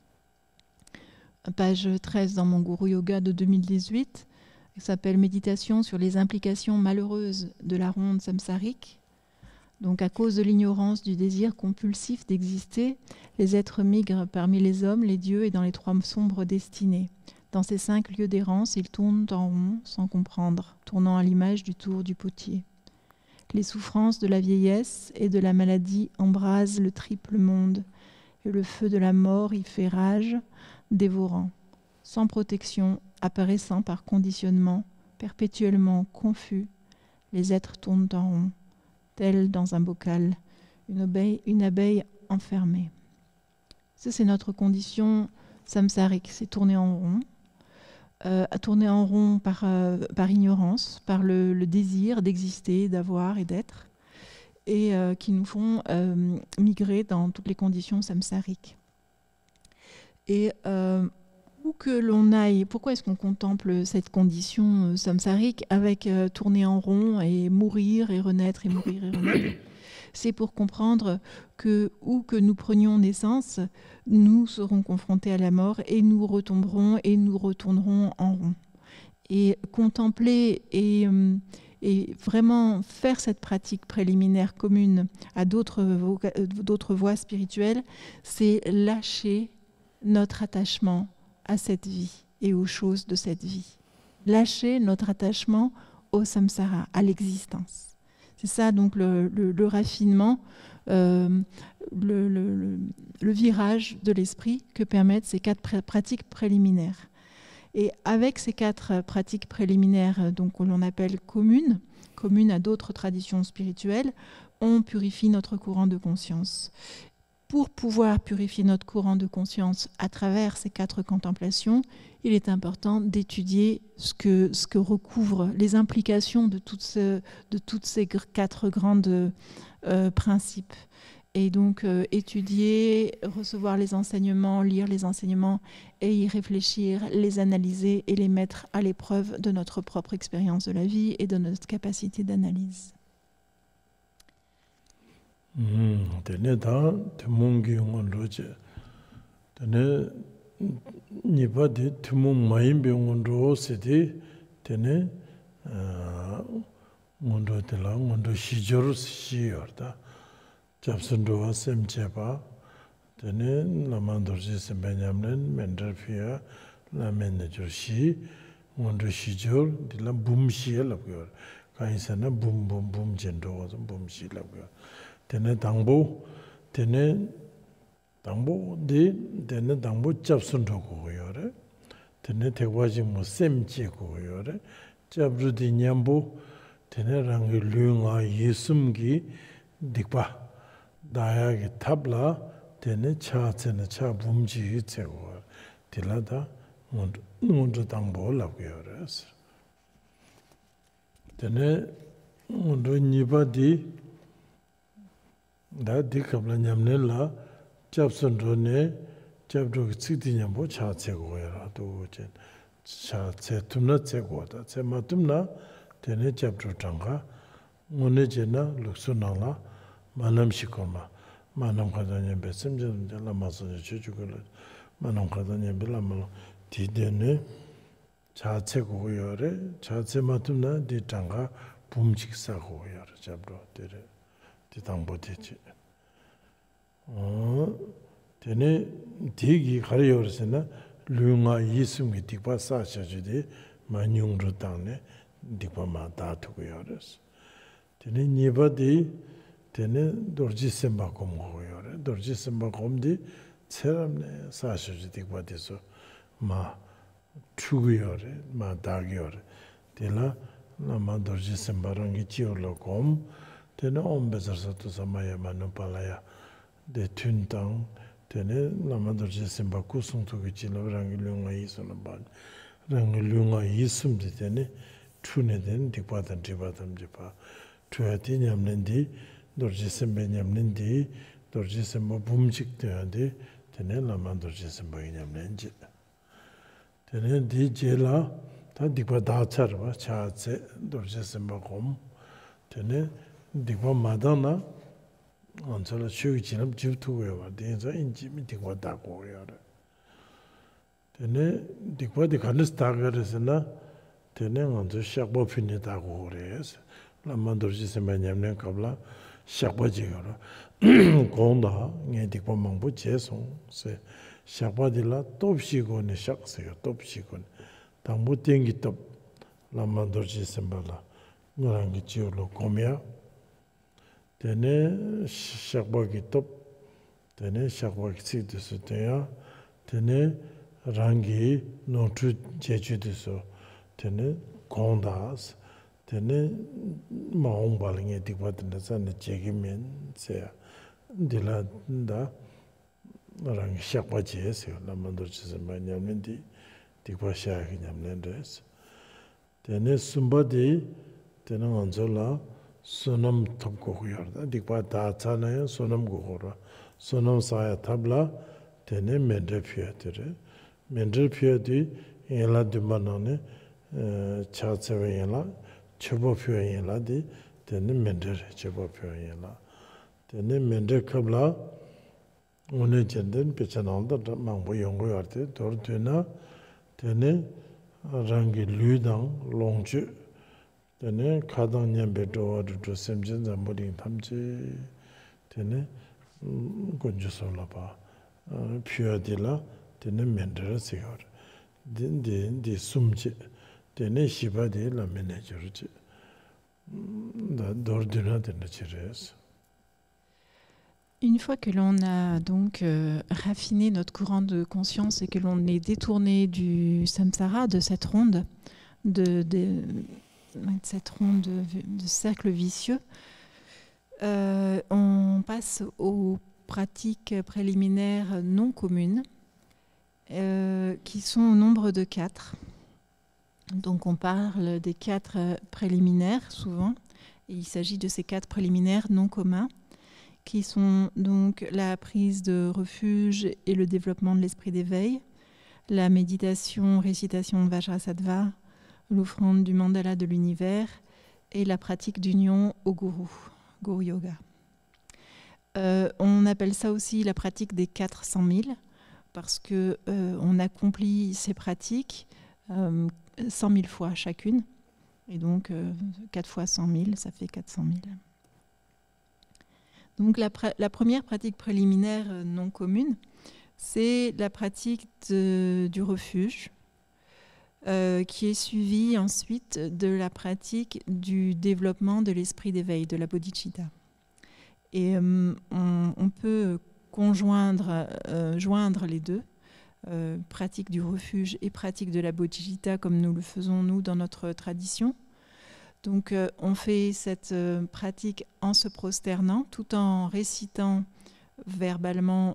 page 13 dans mon Guru Yoga de 2018, qui s'appelle « Méditation sur les implications malheureuses de la ronde samsarique ». Donc, à cause de l'ignorance du désir compulsif d'exister, les êtres migrent parmi les hommes, les dieux et dans les trois sombres destinées. Dans ces 5 lieux d'errance, ils tournent en rond sans comprendre, tournant à l'image du tour du potier. Les souffrances de la vieillesse et de la maladie embrasent le triple monde, et le feu de la mort y fait rage, dévorant, sans protection, apparaissant par conditionnement, perpétuellement confus, les êtres tournent en rond, tels dans un bocal, une abeille enfermée. Ça, c'est notre condition samsarique, c'est tourner en rond. À tourner en rond par ignorance, par le désir d'exister, d'avoir et d'être, et qui nous font migrer dans toutes les conditions samsariques. Et où que l'on aille, pourquoi est-ce qu'on contemple cette condition samsarique avec tourner en rond et mourir et renaître et mourir et renaître? C'est pour comprendre que où que nous prenions naissance, nous serons confrontés à la mort et nous retomberons et nous retournerons en rond. Et contempler et vraiment faire cette pratique préliminaire commune à d'autres voies spirituelles, c'est lâcher notre attachement à cette vie et aux choses de cette vie. Lâcher notre attachement au samsara, à l'existence. C'est ça donc le raffinement, le virage de l'esprit que permettent ces 4 pratiques préliminaires. Et avec ces 4 pratiques préliminaires, donc que l'on appelle communes à d'autres traditions spirituelles, on purifie notre courant de conscience. Pour pouvoir purifier notre courant de conscience à travers ces 4 contemplations, il est important d'étudier ce que recouvrent les implications de toutes ces 4 grandes principes. Et donc étudier, recevoir les enseignements, lire les enseignements et y réfléchir, les analyser et les mettre à l'épreuve de notre propre expérience de la vie et de notre capacité d'analyse. Tene da tumungi ngonroje. Tene nipa de tumung mayimbe ngonro sedi tene ngonro tela ngonro shijor shiyorda. Japsundwa semcheba tene lamandorje sembenyamnen menderfia la menejor shi ngonro shijor dila bum shi labyor. Kaisana bum bum bum jendo bum shi labyor. Tene 당보 tene 당보 데 데네 당보 잡순도 고요래 tene tekwaji mo semche koyore chabrudi nyambo tene rangi lunga yisumgi dikpa daya ki tabla tene cha tsene cha bumji yitse koyore tila da ngundu tangbo labgayore tene ngundu nipa di da dikabla nyamne la chabsundo ne chabdo tsikdi nyambo cha tse goyara do chen cha tse tumna tse goda tse ma tumna tene chabdo tanga ngone jena luksu nangla manam shikoma manam khada nyambe semje la maso chuchukula manam khada nyambe la malo di dene cha tse goyore cha tse ma tumna di tanga bumjik sa goyara chabdo tere di tangbo dechi tene digi 가려서나 류가 이승이 딕바 사셔주디 만용로 땅에 딕바마 다투고요 그래서 tene 니바디 tene dor지셈바 공고요 dor지셈바 공디 체람네 사셔주 딕바디서 마 추고요래 마 다기요래 딜라 나마 dor지셈바랑이 지올로 공 tene om베서서도 사마야만은 발라야 데 튠땅 tene namadar jesimba kusung tuki chila rangi lunga yisuna baan rangi lunga yisumdi tene chune tene dikpaatan tripaatam jipa tuyati nyamnen di dor jesimba nyamnen di dor jesimba bumchik tuyati tene namadar jesimba nyamnen ji tene di jela ta dikpa daacharwa chaatse dor jesimba kom tene dikpa madana 안절로 쉬기 지금 집투고요. 대해서 인지미 되고 다고요. 되네 디고디 간스 다거스나 되네 먼저 샥보 피니다고 그래서 남만도지 세면냠네 qabla 샥보지요. 공다 네 디고 망부 제송 세 샥바딜라 톱시고네 샥세요. 톱시고 당부 땡기 톱 남만도지 세면라 노랑기 지올로 고미야 tene shakbagi top tene shakbagi tsik desu tenya tene rangi notru jechu desu tene kondas tene maungbali nge dikwa tene zane jegi men seya dila da rangi shakbagi eseo lamandur chisimba nyamlen di dikwa shayaki nyamlen res tene sumba di tene nganzo la sonam tab gogoyor dikpa da chana sonam gogora sonam saya tabla tene mendre pyetere mendre pyedi ela dumanane chachewe ela chebo pye ela di tene mendre chebo pye ela tene mendre kabla one jenden pechanalda mangbo yongo yarte dor dena tene rangi ludang longchu tene kadang nyambe dowa do semjen zamboling tamje tene gonjusola ba pyadila tene mendra sigar di sumje tene shibadi la managerje da dordina tene chires. Une fois que l'on a donc raffiné notre courant de conscience et que l'on est détourné du samsara, de cette ronde de cercle vicieux, on passe aux pratiques préliminaires non communes, qui sont au nombre de 4. Donc on parle des 4 préliminaires souvent, et il s'agit de ces 4 préliminaires non communs, qui sont donc la prise de refuge et le développement de l'esprit d'éveil, la méditation, récitation Vajrasattva, l'offrande du mandala de l'univers et la pratique d'union au Guru Yoga. On appelle ça aussi la pratique des 400 000 parce qu'on accomplit ces pratiques 100 000 fois chacune. Et donc 4 fois 100 000, ça fait 400 000. Donc la première pratique préliminaire non commune, c'est la pratique du refuge, qui est suivie ensuite de la pratique du développement de l'esprit d'éveil, de la bodhicitta. Et on peut joindre les deux, pratique du refuge et pratique de la bodhicitta, comme nous le faisons nous dans notre tradition. Donc on fait cette pratique en se prosternant, tout en récitant verbalement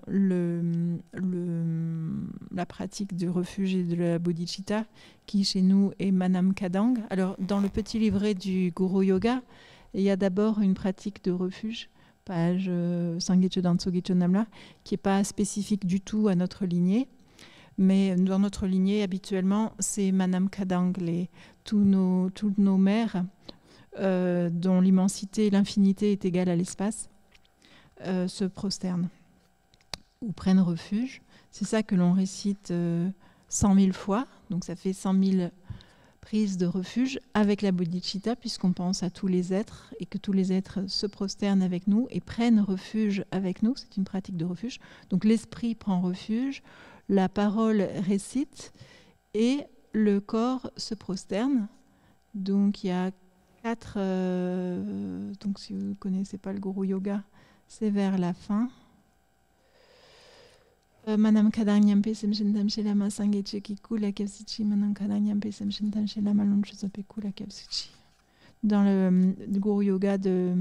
la pratique du refuge et de la bodhicitta, qui chez nous est Manam Kadang. Alors dans le petit livret du Guru Yoga, il y a d'abord une pratique de refuge, page Sangyecho Dansogecho Namla, qui n'est pas spécifique du tout à notre lignée. Mais dans notre lignée, habituellement, c'est Manam Kadang, toutes nos mères, dont l'immensité, l'infinité est égale à l'espace, se prosternent ou prennent refuge. C'est ça que l'on récite 100 000 fois. Donc ça fait 100 000 prises de refuge avec la bodhicitta, puisqu'on pense à tous les êtres et que tous les êtres se prosternent avec nous et prennent refuge avec nous. C'est une pratique de refuge. Donc l'esprit prend refuge, la parole récite et le corps se prosterne. Donc il y a 4... donc si vous ne connaissez pas le Guru Yoga, c'est vers la fin. Manam Kadang Nyampe Semshintam Shelama Sangeche Kikula Kevsichi Manam Kadang Nyampe Semshintam Shelama Lunchusapekula Kevsichi. Dans le Guru Yoga de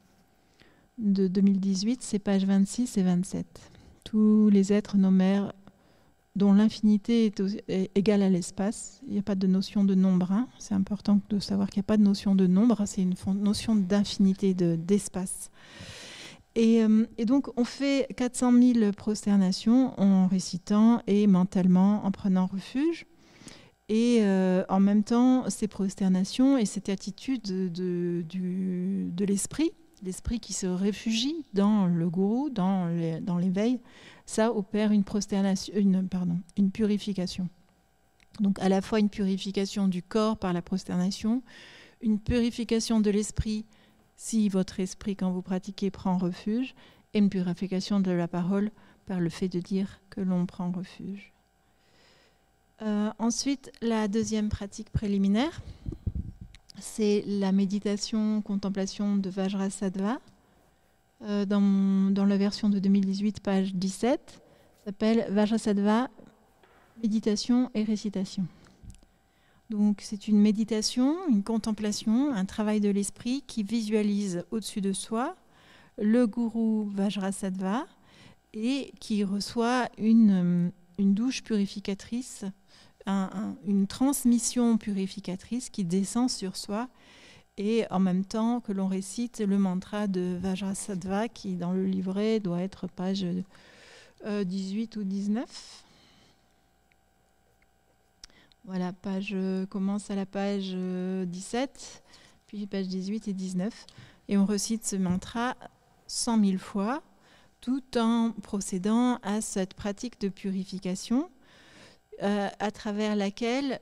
2018, c'est pages 26 et 27. Tous les êtres nommaires dont l'infinité est égale à l'espace. Il n'y a pas de notion de nombre. Hein. C'est important de savoir qu'il n'y a pas de notion de nombre. C'est une notion d'infinité, d'espace. Et donc, on fait 400 000 prosternations en récitant et mentalement en prenant refuge. Et en même temps, ces prosternations et cette attitude de l'esprit qui se réfugie dans le gourou, dans l'éveil, ça opère une purification. Donc à la fois une purification du corps par la prosternation, une purification de l'esprit si votre esprit, quand vous pratiquez, prend refuge, et une purification de la parole par le fait de dire que l'on prend refuge. Ensuite, la deuxième pratique préliminaire, c'est la méditation, contemplation de Vajrasattva. Dans la version de 2018, page 17, s'appelle Vajrasattva, méditation et récitation. Donc c'est une méditation, une contemplation, un travail de l'esprit qui visualise au-dessus de soi le gourou Vajrasattva et qui reçoit une douche purificatrice, une transmission purificatrice qui descend sur soi, et en même temps que l'on récite le mantra de Vajrasattva qui dans le livret doit être page 18 ou 19. Voilà, commence à la page 17, puis page 18 et 19. Et on recite ce mantra 100 000 fois, tout en procédant à cette pratique de purification à travers laquelle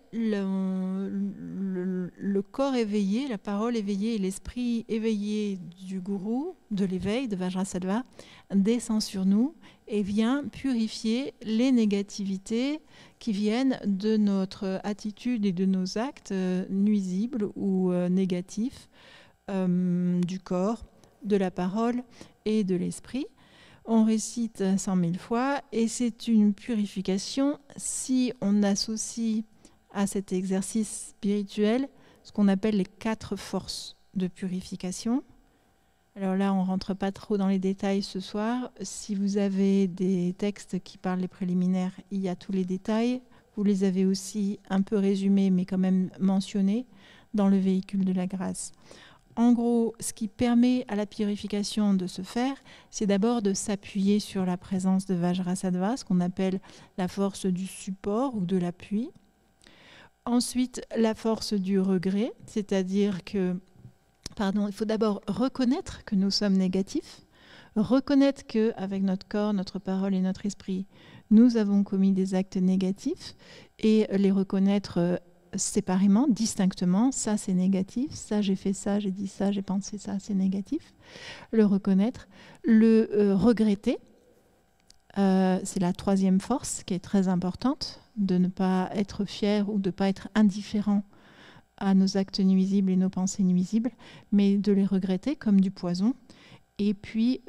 le corps éveillé, la parole éveillée et l'esprit éveillé du gourou, de l'éveil, de Vajrasattva, descend sur nous et vient purifier les négativités qui viennent de notre attitude et de nos actes nuisibles ou négatifs du corps, de la parole et de l'esprit. On récite 100 000 fois et c'est une purification si on associe à cet exercice spirituel ce qu'on appelle les 4 forces de purification. Alors là, on ne rentre pas trop dans les détails ce soir. Si vous avez des textes qui parlent des préliminaires, il y a tous les détails. Vous les avez aussi un peu résumés, mais quand même mentionnés dans le véhicule de la grâce. En gros, ce qui permet à la purification de se faire, c'est d'abord de s'appuyer sur la présence de Vajrasattva, ce qu'on appelle la force du support ou de l'appui. Ensuite, la force du regret, c'est-à-dire que, il faut d'abord reconnaître que nous sommes négatifs, reconnaître qu'avec notre corps, notre parole et notre esprit, nous avons commis des actes négatifs et les reconnaître séparément, distinctement, ça c'est négatif, ça j'ai fait ça, j'ai dit ça, j'ai pensé ça, c'est négatif. Le reconnaître, le regretter, c'est la 3e force qui est très importante, de ne pas être fier ou de ne pas être indifférent à nos actes nuisibles et nos pensées nuisibles, mais de les regretter comme du poison. Et puis,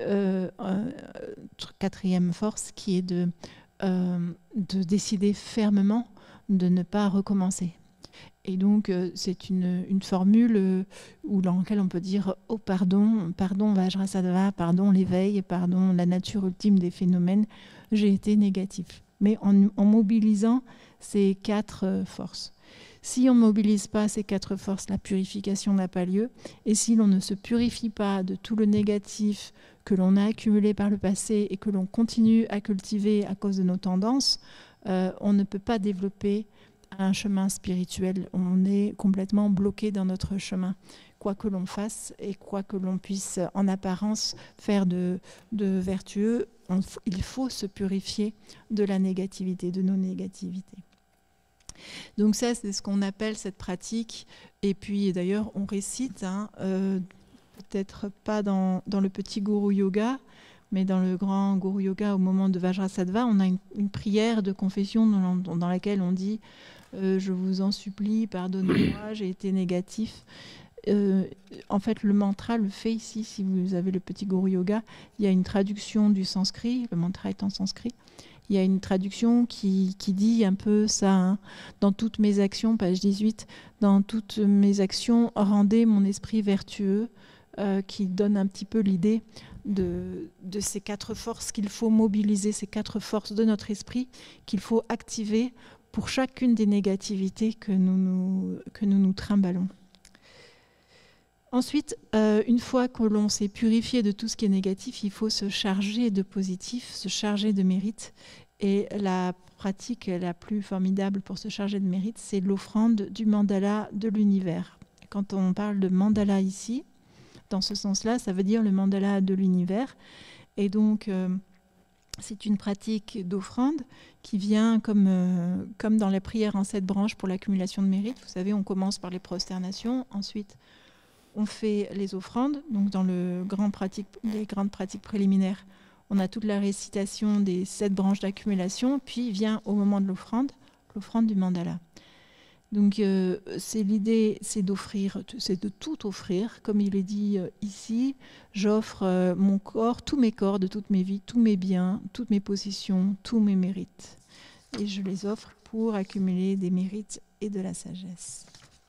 quatrième force qui est de décider fermement de ne pas recommencer. Et donc, c'est une formule dans laquelle on peut dire « Oh, pardon, pardon Vajrasattva, pardon l'éveil, pardon la nature ultime des phénomènes, j'ai été négatif ». Mais en mobilisant ces 4 forces. Si on ne mobilise pas ces 4 forces, la purification n'a pas lieu. Et si l'on ne se purifie pas de tout le négatif que l'on a accumulé par le passé et que l'on continue à cultiver à cause de nos tendances, on ne peut pas développer un chemin spirituel. On est complètement bloqué dans notre chemin. Quoi que l'on fasse et quoi que l'on puisse en apparence faire de vertueux, il faut se purifier de la négativité, de nos négativités. Donc ça, c'est ce qu'on appelle cette pratique. Et puis d'ailleurs, on récite, peut-être pas dans le petit Guru Yoga, mais dans le grand Guru Yoga, au moment de Vajrasattva, on a une prière de confession dans laquelle on dit je vous en supplie, pardonnez-moi, j'ai été négatif. En fait, le mantra le fait ici, si vous avez le petit Guru Yoga, il y a une traduction du sanskrit, le mantra est en sanskrit. Il y a une traduction qui dit un peu ça, dans toutes mes actions, page 18, dans toutes mes actions, rendez mon esprit vertueux, qui donne un petit peu l'idée de ces 4 forces qu'il faut mobiliser, ces 4 forces de notre esprit qu'il faut activer pour chacune des négativités que nous trimballons. Ensuite, une fois que l'on s'est purifié de tout ce qui est négatif, il faut se charger de positif, se charger de mérite. Et la pratique la plus formidable pour se charger de mérite, c'est l'offrande du mandala de l'univers. Quand on parle de mandala ici, dans ce sens-là, ça veut dire le mandala de l'univers. Et donc, c'est une pratique d'offrande qui vient comme dans la prière en 7 branches pour l'accumulation de mérite. Vous savez, on commence par les prosternations, ensuite on fait les offrandes. Donc dans les grandes pratiques préliminaires, on a toute la récitation des 7 branches d'accumulation, puis vient au moment de l'offrande du mandala. Donc c'est l'idée, c'est d'offrir, c'est de tout offrir, comme il est dit ici. J'offre mon corps, tous mes corps de toutes mes vies, tous mes biens, toutes mes possessions, tous mes mérites. Et je les offre pour accumuler des mérites et de la sagesse.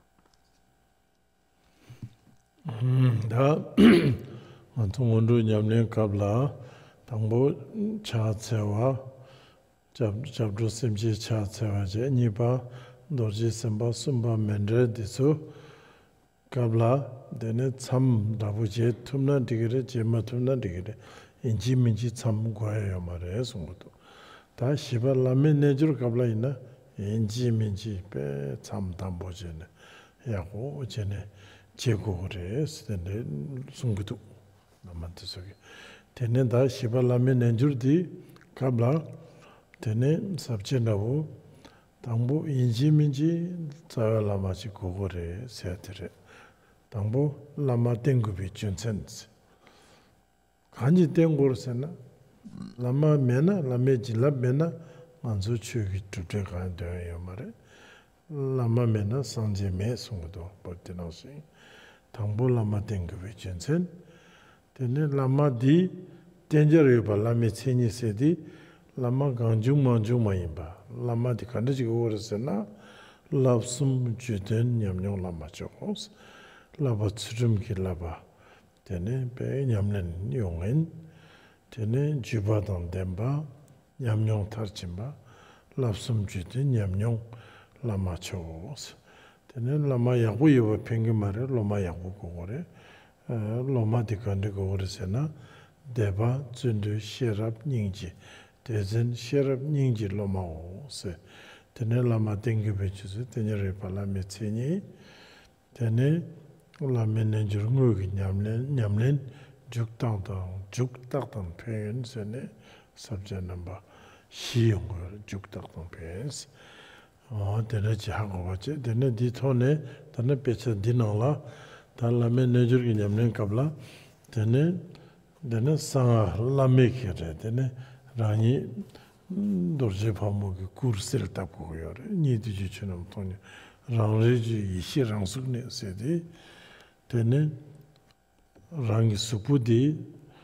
Da antongondo nyamlen kabla tangbo cha tsewa jabdo semje cha tsewa je nipa dorji semba sumba mendre diso kabla dene tsam dabuje tumna digere jema tumna digere inji minji tsam gwayo mare songoto da shiba lame nejur kabla ina inji minji pe tsam tambojene yago jene 제고래 스텐데 송기도 남한테 속에 되는 다 시발라면 nenjurdi kabla 되네 sabjen다고 당부 인지민지 자라마지 고고래 세트레 당부 라마 땡급이 준센스 간지 땡고르세나 라마 메나 라메지라 메나 만주 추기 두대 간대요 말에 라마 메나 산제메 송도 버티나시 당보 라마 땡급이 준센 되네 라마디 땡저를 발라메 체니세디 라마 강중만중마인바 라마디 간지고 오르세나 랍숨 주된 냠뇽 라마초스 라바츠름기 라바 되네 배 냠는 용엔 되네 주바던 덴바 냠뇽 타르침바 랍숨 주된 냠뇽 라마초스 되네 라마 야구이와 팽기마레 로마 야구 고고레 로마디 간지고 오르세나 데바 준두 시랍 닝지 대전 시럽 닝지 로마오세 테네 라마 땡기베치스 테네레 발라메 체니 테네 라메네 주르무기 냠렌 죽당당 페인세네 sabja namba 시용을 죽당당 페인스 데네지 하고 왔지 데네 디토네 데네 베체 디나라 달라메 네주르기 냠렌 갑라 데네 상아 라메케레 데네 라니 dorje pamogi kursel tapu yore ni diji chunam toni rangreji ishi rangsukne sedi tene rangi supudi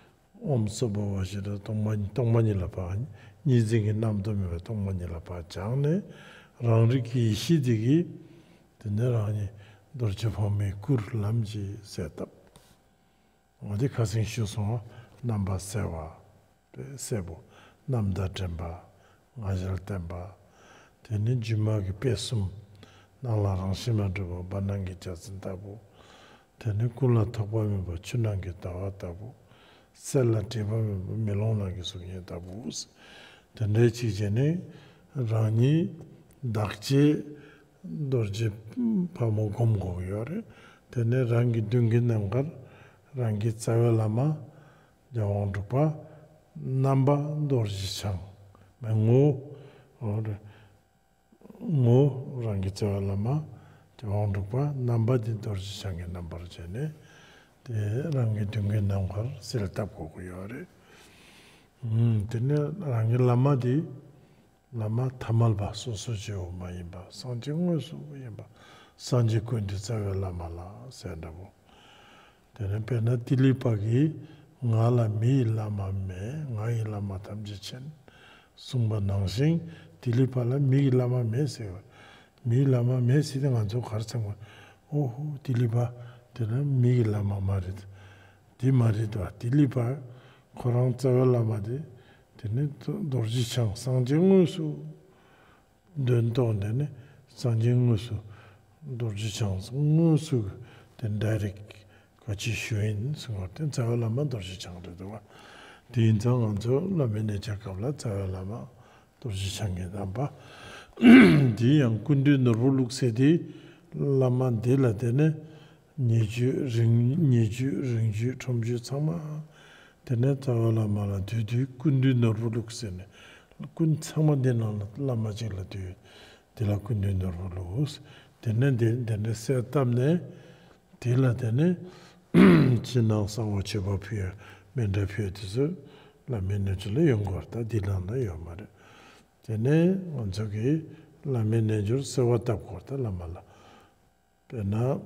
Om Sobo Washida Tongmani Lapa, Nizing Namdome Tongmani Lapa Chane, Ranriki Shidigi, the Nerani, Dorchapome Kur Lamji setup. Odi Kasing Shuson, Namba Sewa, Sebo, Namda Temba, Majal Temba, the Ninjumagi Pesum, Nala Ranshimatubo, Banangi Jazintabu, the Nikula Tabami, Chunangi Tawatabu. Sella tiba melona ki sunya tabus tene chi jene rani dakche dorje pamo gom go yore tene rangi dungi namgar rangi tsawelama jawon rupa namba dorje chang mengo or mo rangi tsawelama jawon rupa namba di dorje chang number jene rangi dungi namgar siltab kogu yore. Tene rangi lama di lama tamalba susu jiyo ma yinba, sanji ngu su yinba, sanji kundi tsawe lama la sendabu. Tene pena tilipa ki nga la mi lama me, nga yi lama tamji chen, sumba nangsing, tilipa la mi lama me sewa. Mi lama me sidi nga zo kharsangwa, oh tilipa tena mi lama marid. Di maridwa, tilipa korang tsawe lama di, tene dorji chang, sanji ngu su dun tong tene, sanji ngu su dorji chang, ngu su ten direct kachi shuin sunga, ten tsawe lama dorji chang ridwa. Di inzang anzo lame ne chakabla tsawe lama dorji changi damba. Di yang kundi nurbu lukse di lama di la tene, Nyeju, ringju, chomju, tsama, tene tawa lama la du kundu norbu luksene. Kun tsama dena lama jingla du, dila kundu norbu lukus. Tene setamne, dila tene, chinang sangwa cheba piyo, menda piyo tisu, la mena jula yongwarta, dila na yomare. Tene, onzoki, la mena jula sewa tabkwarta lama la. Tena,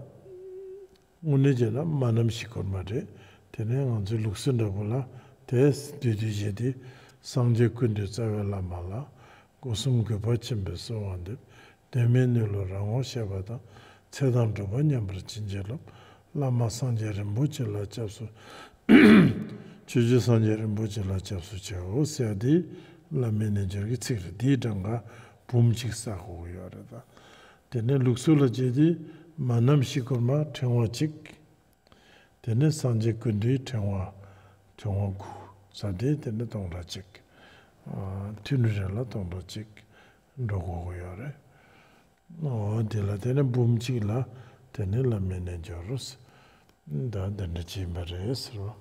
Unijena manam shikormare, tene nganzu luksundabula, tes dudijedi, sangje kundu tsawe lama la, gosum gopa chimbe sowandib, demenulo rango shabada, tsedam droba nyambra chinjelop, lama sangje rinpoche la chapsu, chuju sangje rinpoche la chapsu chao, sayadi la menejergi tsikri, di danga bumchik sakho yorada. Tene luksula jedi, manam shikurma tengwa chik, tene sanje kundi tengwa gu, sade tene tongla chik, tunurela tongla chik, ndogo go yore. Dila tene boom chik la, tene la menenjorus, da tene chimbare esro.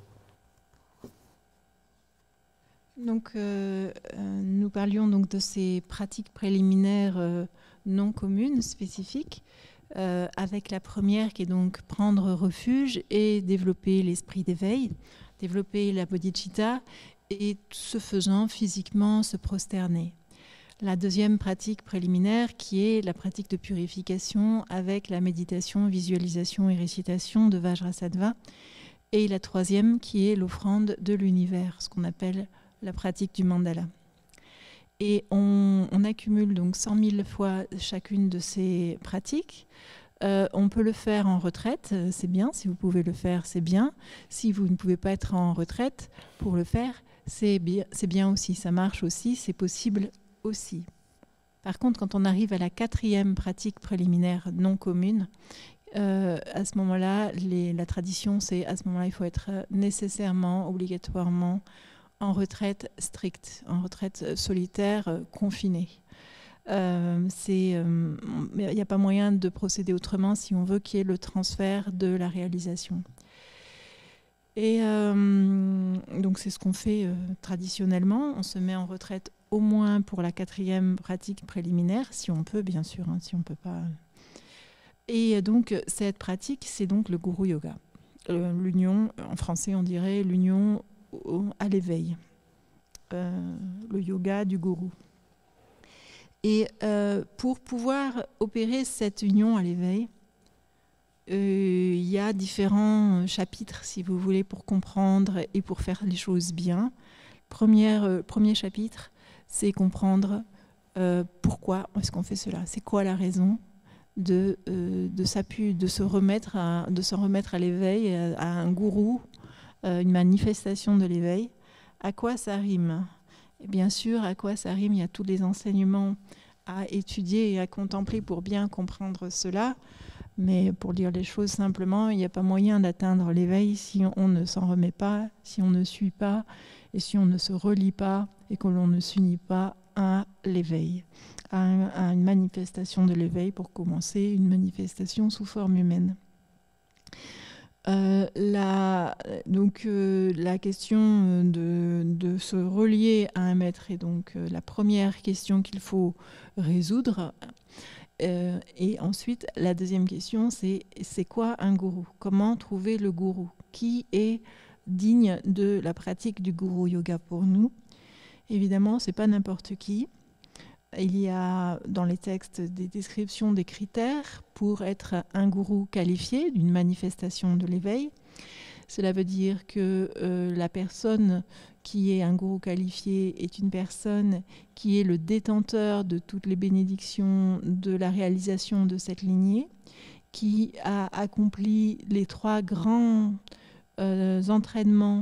Donc, nous parlions donc de ces pratiques préliminaires non communes, spécifiques, avec la première qui est donc prendre refuge et développer l'esprit d'éveil, développer la bodhicitta et ce faisant physiquement se prosterner. La deuxième pratique préliminaire qui est la pratique de purification avec la méditation, visualisation et récitation de Vajrasattva et la troisième qui est l'offrande de l'univers, ce qu'on appelle la pratique du mandala. Et on accumule donc 100 000 fois chacune de ces pratiques. On peut le faire en retraite, c'est bien. Si vous pouvez le faire, c'est bien. Si vous ne pouvez pas être en retraite pour le faire, c'est bien aussi. Ça marche aussi, c'est possible aussi. Par contre, quand on arrive à la quatrième pratique préliminaire non commune, à ce moment-là, la tradition, c'est à ce moment-là, il faut être nécessairement, obligatoirement en retraite stricte, en retraite solitaire, confinée. Il n'y a pas moyen de procéder autrement si on veut qu'il y ait le transfert de la réalisation. Et donc c'est ce qu'on fait traditionnellement. On se met en retraite au moins pour la quatrième pratique préliminaire, si on peut bien sûr, si on ne peut pas. Et donc cette pratique, c'est donc le Guru Yoga. L'union, en français on dirait l'union à l'éveil, le yoga du gourou. Et pour pouvoir opérer cette union à l'éveil, il y a différents chapitres, si vous voulez, pour comprendre et pour faire les choses bien. Premier chapitre, c'est comprendre pourquoi est-ce qu'on fait cela. C'est quoi la raison de se remettre à l'éveil, à un gourou, une manifestation de l'éveil. À quoi ça rime? Et bien sûr, à quoi ça rime? Il y a tous les enseignements à étudier et à contempler pour bien comprendre cela. Mais pour dire les choses simplement, il n'y a pas moyen d'atteindre l'éveil si on ne s'en remet pas, si on ne suit pas, et si on ne se relie pas, et que l'on ne s'unit pas à l'éveil, à une manifestation de l'éveil, pour commencer, une manifestation sous forme humaine. La question de se relier à un maître est donc la première question qu'il faut résoudre. Et ensuite, la deuxième question, c'est quoi un gourou? Comment trouver le gourou? Qui est digne de la pratique du gourou yoga pour nous? Évidemment, ce n'est pas n'importe qui. Il y a dans les textes des descriptions des critères pour être un gourou qualifié d'une manifestation de l'éveil. Cela veut dire que la personne qui est un gourou qualifié est une personne qui est le détenteur de toutes les bénédictions de la réalisation de cette lignée, qui a accompli les trois grands entraînements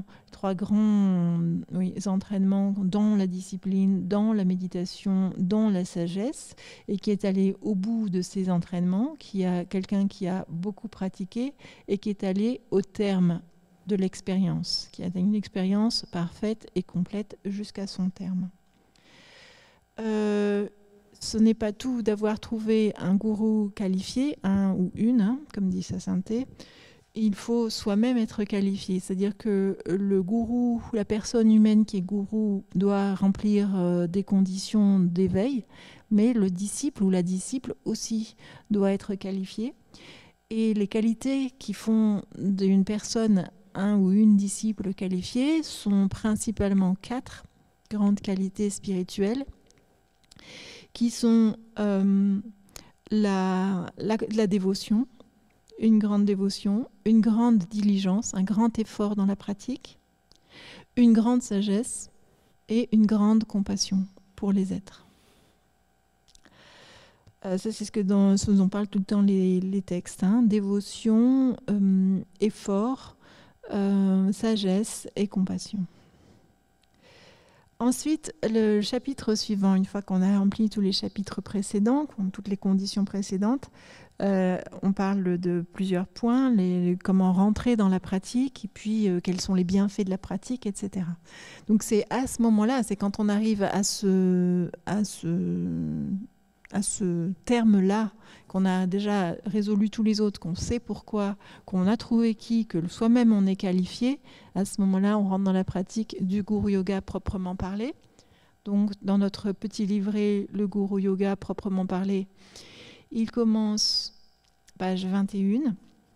dans la discipline, dans la méditation, dans la sagesse, et qui est allé au bout de ces entraînements, quelqu'un qui a beaucoup pratiqué et qui est allé au terme de l'expérience, qui a une expérience parfaite et complète jusqu'à son terme. Ce n'est pas tout d'avoir trouvé un gourou qualifié, un ou une, comme dit sa sainteté. Il faut soi-même être qualifié, c'est-à-dire que le gourou, la personne humaine qui est gourou, doit remplir des conditions d'éveil, mais le disciple ou la disciple aussi doit être qualifié. Et les qualités qui font d'une personne un ou une disciple qualifiée sont principalement 4 grandes qualités spirituelles, qui sont la dévotion, une grande dévotion, une grande diligence, un grand effort dans la pratique, une grande sagesse et une grande compassion pour les êtres. Ça, c'est ce dont parlent tout le temps les textes. Dévotion, effort, sagesse et compassion. Ensuite, le chapitre suivant, une fois qu'on a rempli tous les chapitres précédents, toutes les conditions précédentes, on parle de plusieurs points, comment rentrer dans la pratique, et puis quels sont les bienfaits de la pratique, etc. Donc c'est à ce moment-là, c'est quand on arrive à ce terme-là, qu'on a déjà résolu tous les autres, qu'on sait pourquoi, qu'on a trouvé que soi-même on est qualifié, à ce moment-là, on rentre dans la pratique du Guru Yoga proprement parlé. Donc, dans notre petit livret, le Guru Yoga proprement parlé, il commence page 21.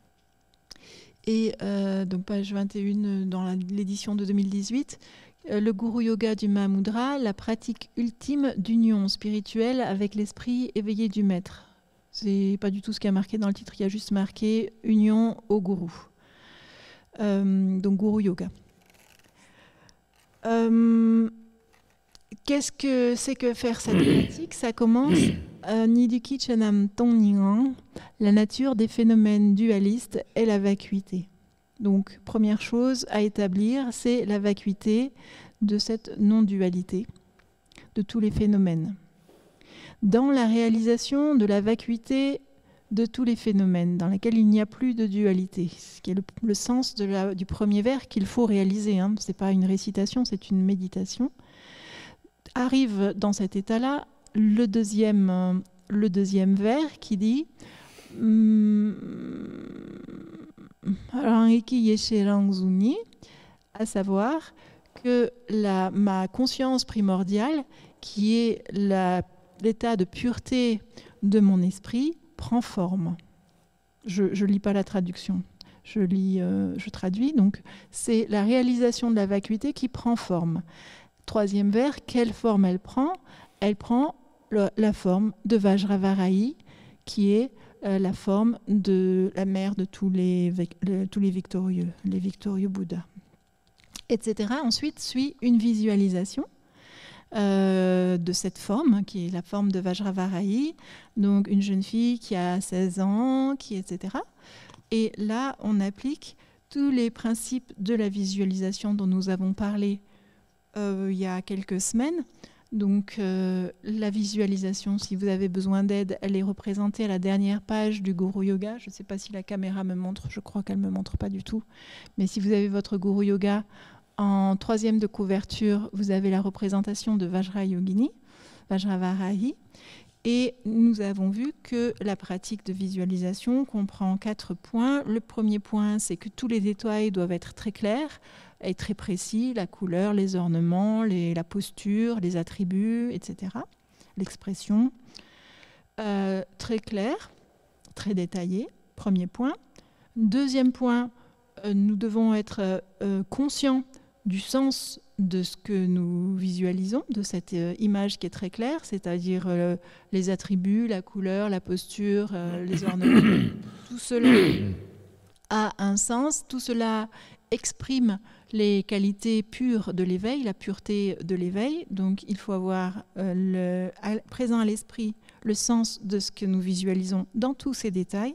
Et donc, page 21 dans l'édition de 2018, le Guru Yoga du Mahamudra, la pratique ultime d'union spirituelle avec l'esprit éveillé du maître. C'est pas du tout ce qui est marqué dans le titre, il y a juste marqué union au gourou. Donc Guru Yoga. Qu'est-ce que c'est que faire cette pratique? Ça commence Niduki Chanam Tongningan, la nature des phénomènes dualistes et la vacuité. Donc première chose à établir, c'est la vacuité de cette non-dualité de tous les phénomènes. Dans la réalisation de la vacuité de tous les phénomènes, dans laquelle il n'y a plus de dualité, ce qui est le sens du premier vers qu'il faut réaliser. Ce n'est pas une récitation, c'est une méditation. Arrive dans cet état-là le deuxième vers qui dit à savoir que ma conscience primordiale, qui est l'état de pureté de mon esprit, prend forme. Je ne lis pas la traduction, je traduis, donc c'est la réalisation de la vacuité qui prend forme. Troisième vers, quelle forme elle prend? Elle prend la forme de Vajravarahi, qui est la forme de la mère de tous les victorieux Bouddhas, etc. Ensuite suit une visualisation de cette forme, qui est la forme de Vajravarahi, donc une jeune fille qui a 16 ans, etc. Et là, on applique tous les principes de la visualisation dont nous avons parlé il y a quelques semaines. Donc la visualisation, si vous avez besoin d'aide, elle est représentée à la dernière page du Guru Yoga. Je ne sais pas si la caméra me montre, je crois qu'elle ne me montre pas du tout. Mais si vous avez votre Guru Yoga, en 3e de couverture, vous avez la représentation de Vajravarahi. Et nous avons vu que la pratique de visualisation comprend 4 points. Le premier point, c'est que tous les détails doivent être très clairs et très précis, la couleur, les ornements, la posture, les attributs, etc. L'expression. Très clair, très détaillé, premier point. Deuxième point, nous devons être conscients du sens de ce que nous visualisons, de cette image qui est très claire, c'est-à-dire les attributs, la couleur, la posture, les ornements. Tout cela a un sens, tout cela exprime les qualités pures de l'éveil, la pureté de l'éveil. Donc il faut avoir présent à l'esprit le sens de ce que nous visualisons dans tous ces détails.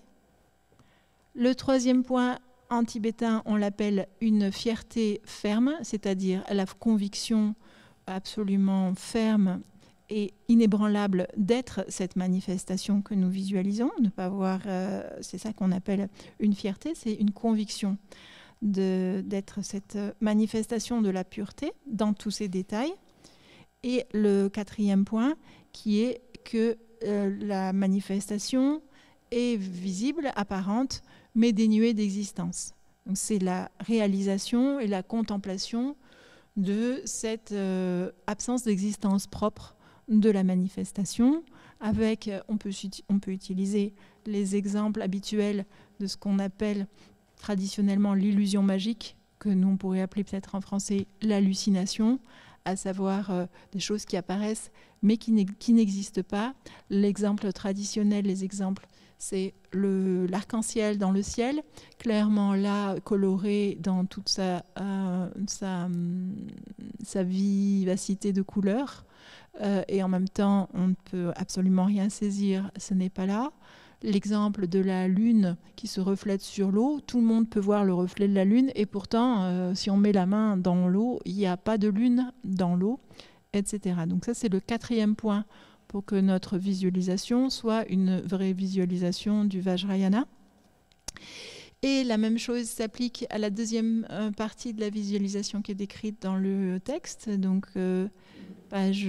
Le troisième point, en tibétain, on l'appelle une fierté ferme, c'est-à-dire la conviction absolument ferme et inébranlable d'être cette manifestation que nous visualisons, ne pas avoir, c'est ça qu'on appelle une fierté, c'est une conviction d'être cette manifestation de la pureté dans tous ses détails. Et le quatrième point, qui est que la manifestation est visible, apparente, mais dénuée d'existence. Donc c'est la réalisation et la contemplation de cette absence d'existence propre de la manifestation. Avec, on peut utiliser les exemples habituels de ce qu'on appelle traditionnellement l'illusion magique, que nous on pourrait appeler peut-être en français l'hallucination, à savoir des choses qui apparaissent mais qui n'existent pas. L'exemple traditionnel, les exemples, c'est l'arc-en-ciel dans le ciel, clairement là, coloré dans toute sa vivacité de couleurs, et en même temps, on ne peut absolument rien saisir, ce n'est pas là. L'exemple de la lune qui se reflète sur l'eau, tout le monde peut voir le reflet de la lune, et pourtant, si on met la main dans l'eau, il n'y a pas de lune dans l'eau, etc. Donc ça, c'est le quatrième point pour que notre visualisation soit une vraie visualisation du Vajrayana. Et la même chose s'applique à la deuxième partie de la visualisation qui est décrite dans le texte, donc page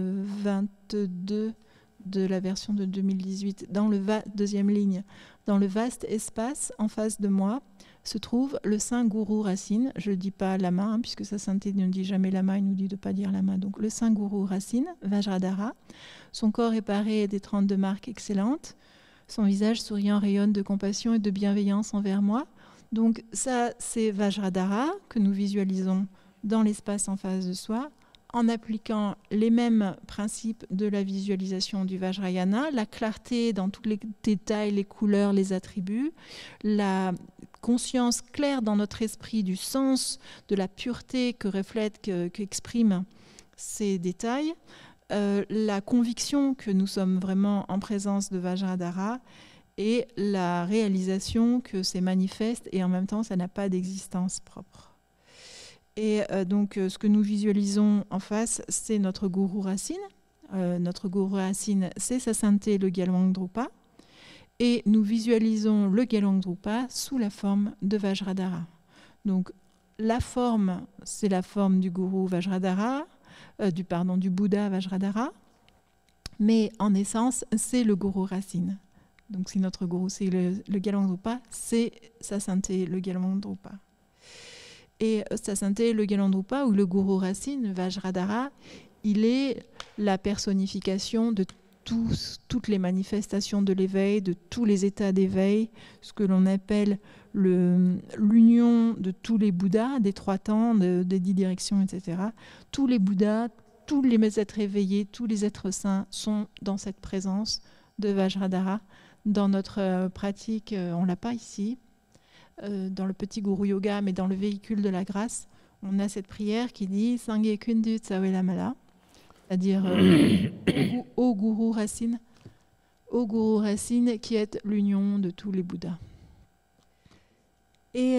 22 de la version de 2018, dans le deuxième ligne, dans le vaste espace en face de moi, se trouve le saint gourou Racine. Je ne dis pas Lama, hein, puisque sa sainteté ne dit jamais Lama, il nous dit de ne pas dire Lama. Donc le saint gourou Racine, Vajradhara. Son corps est paré des 32 marques excellentes. Son visage souriant rayonne de compassion et de bienveillance envers moi. Donc ça, c'est Vajradhara que nous visualisons dans l'espace en face de soi, en appliquant les mêmes principes de la visualisation du Vajrayana, la clarté dans tous les détails, les couleurs, les attributs, la conscience claire dans notre esprit du sens, de la pureté que reflètent, qu'expriment ces détails, la conviction que nous sommes vraiment en présence de Vajradhara et la réalisation que c'est manifeste et en même temps ça n'a pas d'existence propre. Et donc ce que nous visualisons en face, c'est notre gourou Racine. Notre gourou Racine, c'est sa sainteté, le Gyalwang Drupa. Et nous visualisons le Gyalwang Drupa sous la forme de Vajradhara. Donc la forme, c'est la forme du gourou Vajradhara, du Bouddha Vajradhara. Mais en essence, c'est le gourou Racine. Donc c'est notre gourou, c'est le Gyalwang Drupa, c'est sa sainteté, le Gyalwang Drupa. Et sa sainteté, le Gyalwang Drupa, ou le gourou Racine, Vajradhara, il est la personnification de toutes les manifestations de l'éveil, de tous les états d'éveil, ce que l'on appelle l'union de tous les Bouddhas, des 3 temps, des 10 directions, etc. Tous les Bouddhas, tous les êtres éveillés, tous les êtres saints sont dans cette présence de Vajradhara, Dans notre pratique, on ne l'a pas ici, dans le petit Guru Yoga, mais dans le véhicule de la grâce, on a cette prière qui dit Sangye Kundu Tsawela Mala, c'est-à-dire ô Guru Racine, qui est l'union de tous les Bouddhas. Et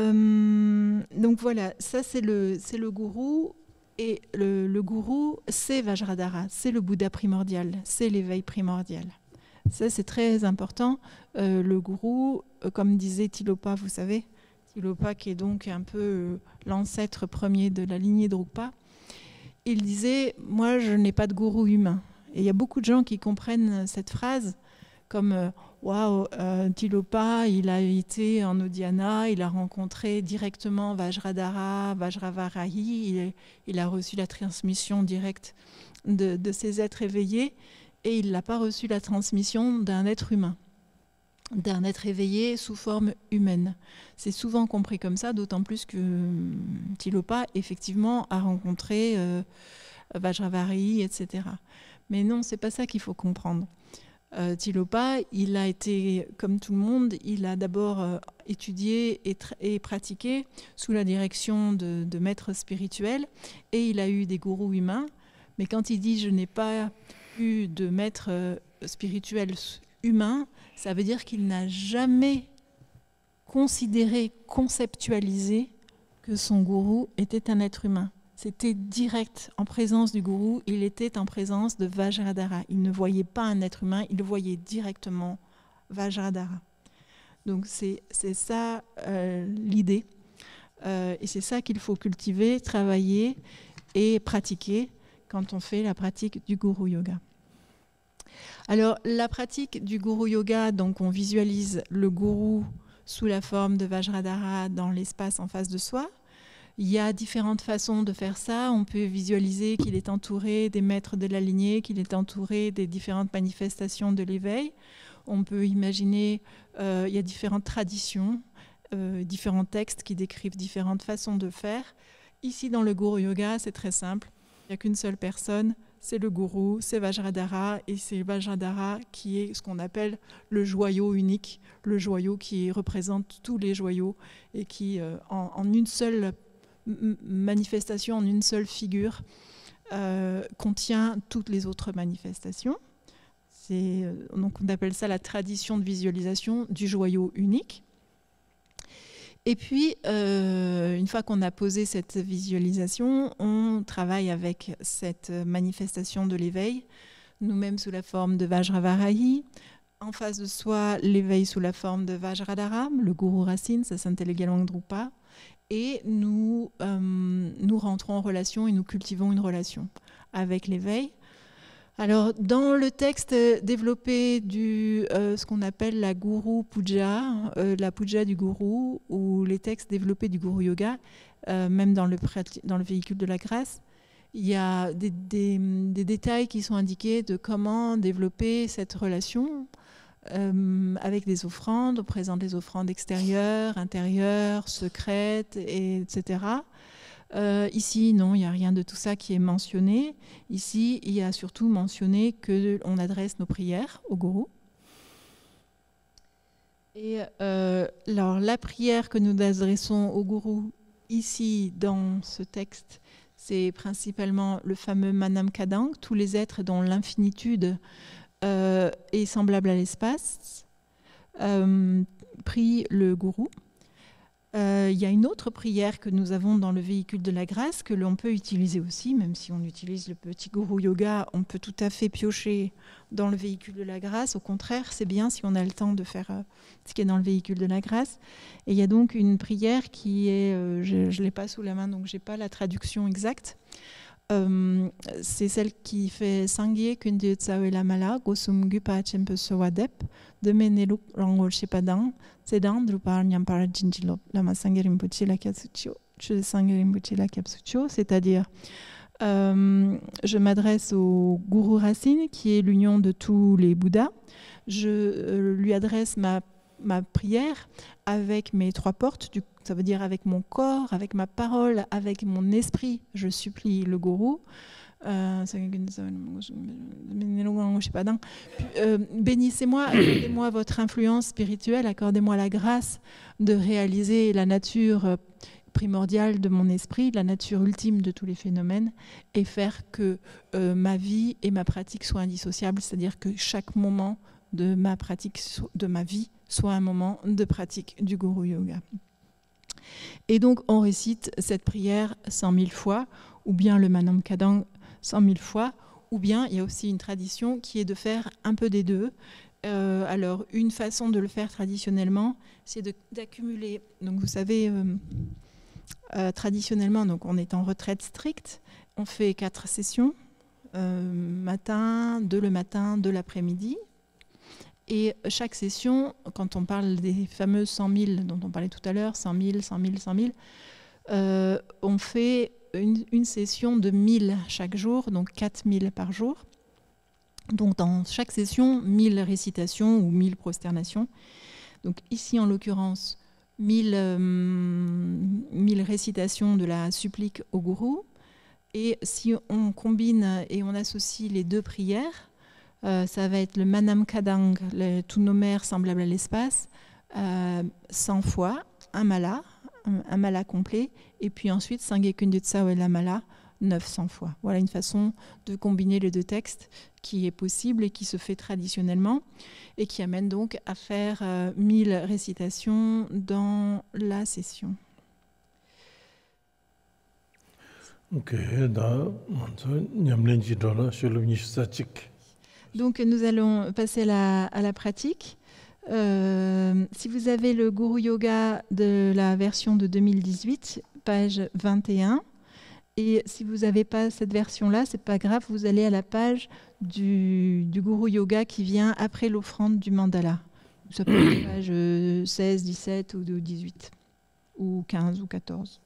donc voilà, ça c'est le gourou, et le gourou c'est Vajradhara, c'est le Bouddha primordial, c'est l'éveil primordial. Ça c'est très important. Le gourou, comme disait Tilopa, vous savez, Tilopa qui est donc un peu l'ancêtre premier de la lignée Drukpa, il disait « moi je n'ai pas de gourou humain ». Et il y a beaucoup de gens qui comprennent cette phrase comme waouh, Tilopa, il a été en Udayana, il a rencontré directement Vajradhara, Vajravarahi, il a reçu la transmission directe de ces êtres éveillés, et il n'a pas reçu la transmission d'un être humain, d'un être éveillé sous forme humaine. C'est souvent compris comme ça, d'autant plus que Tilopa, effectivement, a rencontré Vajravarahi, etc. Mais non, c'est pas ça qu'il faut comprendre. Tilopa, il a été, comme tout le monde, il a d'abord étudié et pratiqué sous la direction de maîtres spirituels, et il a eu des gourous humains. Mais quand il dit « je n'ai pas eu de maître spirituel humain », ça veut dire qu'il n'a jamais considéré, conceptualisé que son gourou était un être humain. C'était direct, en présence du gourou, il était en présence de Vajradhara. Il ne voyait pas un être humain, il voyait directement Vajradhara. Donc c'est ça l'idée. Et c'est ça qu'il faut cultiver, travailler et pratiquer quand on fait la pratique du Guru Yoga. Alors la pratique du Guru Yoga, donc on visualise le gourou sous la forme de Vajradhara dans l'espace en face de soi. Il y a différentes façons de faire ça. On peut visualiser qu'il est entouré des maîtres de la lignée, qu'il est entouré des différentes manifestations de l'éveil. On peut imaginer, il y a différentes traditions, différents textes qui décrivent différentes façons de faire. Ici, dans le Guru Yoga, c'est très simple. Il n'y a qu'une seule personne, c'est le gourou, c'est Vajradhara, et c'est Vajradhara qui est ce qu'on appelle le joyau unique, le joyau qui représente tous les joyaux et qui, en une seule manifestation, en une seule figure, contient toutes les autres manifestations. Donc on appelle ça la tradition de visualisation du joyau unique. Et puis, une fois qu'on a posé cette visualisation, on travaille avec cette manifestation de l'éveil, nous-mêmes sous la forme de Vajravarahi, en face de soi, l'éveil sous la forme de Vajradhara, le gourou racine, ça s'intègre également Drukpa, et nous rentrons en relation et nous cultivons une relation avec l'éveil. Alors, dans le texte développé ce qu'on appelle la Guru Puja, la Puja du Gourou, ou les textes développés du Guru Yoga, même dans le véhicule de la grâce, il y a des détails qui sont indiqués de comment développer cette relation avec des offrandes. On présente des offrandes extérieures, intérieures, secrètes, etc. Ici, non, il n'y a rien de tout ça qui est mentionné. Ici, il y a surtout mentionné qu'on adresse nos prières au gourou. Et alors, la prière que nous adressons au gourou, ici, dans ce texte, c'est principalement le fameux Manam Kadang, tous les êtres dont l'infinitude est semblable à l'espace, prie le gourou. Il y a une autre prière que nous avons dans le véhicule de la grâce que l'on peut utiliser aussi, même si on utilise le petit Guru Yoga, on peut tout à fait piocher dans le véhicule de la grâce. Au contraire, c'est bien si on a le temps de faire ce qui est dans le véhicule de la grâce. Et il y a donc une prière qui est, je ne l'ai pas sous la main, donc je n'ai pas la traduction exacte. C'est celle qui fait Sangye Kundu Tsawela Mala Gosum Gupa Chempe Sowadep de Menelu Rangol Shepadang Sedang Drupal Nyampara Jinjilop Lama Sangye Rinpoche La Kyatsucho Sangye Rinpoche La Kyatsucho, c'est-à-dire je m'adresse au Guru Racine qui est l'union de tous les Bouddhas. Je lui adresse ma prière avec mes trois portes, ça veut dire avec mon corps, avec ma parole, avec mon esprit. Je supplie le gourou Bénissez-moi, accordez-moi votre influence spirituelle, accordez-moi la grâce de réaliser la nature primordiale de mon esprit, la nature ultime de tous les phénomènes, et faire que ma vie et ma pratique soient indissociables, c'est-à-dire que chaque moment de ma pratique, de ma vie, soit un moment de pratique du Guru Yoga. Et donc on récite cette prière 100 000 fois, ou bien le Manam Kadang 100 000 fois, ou bien il y a aussi une tradition qui est de faire un peu des deux. Alors une façon de le faire traditionnellement, c'est d'accumuler, donc vous savez, traditionnellement, donc on est en retraite stricte, on fait 4 sessions, matin, 2 le matin, 2 l'après-midi. Et chaque session, quand on parle des fameux 100 000 dont on parlait tout à l'heure, 100 000, 100 000, 100 000, on fait une session de 1000 chaque jour, donc 4000 par jour. Donc dans chaque session, 1000 récitations ou 1000 prosternations. Donc ici, en l'occurrence, 1000 récitations de la supplique au gourou. Et si on combine et on associe les 2 prières, ça va être le Manam Kadang, tous nos mers semblables à l'espace, 100 fois, un mala complet, et puis ensuite Sangye Kundutsa et la mala, 900 fois. Voilà une façon de combiner les 2 textes qui est possible et qui se fait traditionnellement, et qui amène donc à faire 1000 récitations dans la session. Ok, donc nous allons passer à la pratique. Si vous avez le Guru Yoga de la version de 2018, page 21, et si vous n'avez pas cette version-là, c'est pas grave, vous allez à la page du Guru Yoga qui vient après l'offrande du mandala. Ça peut être page 16, 17 ou 18, ou 15 ou 14.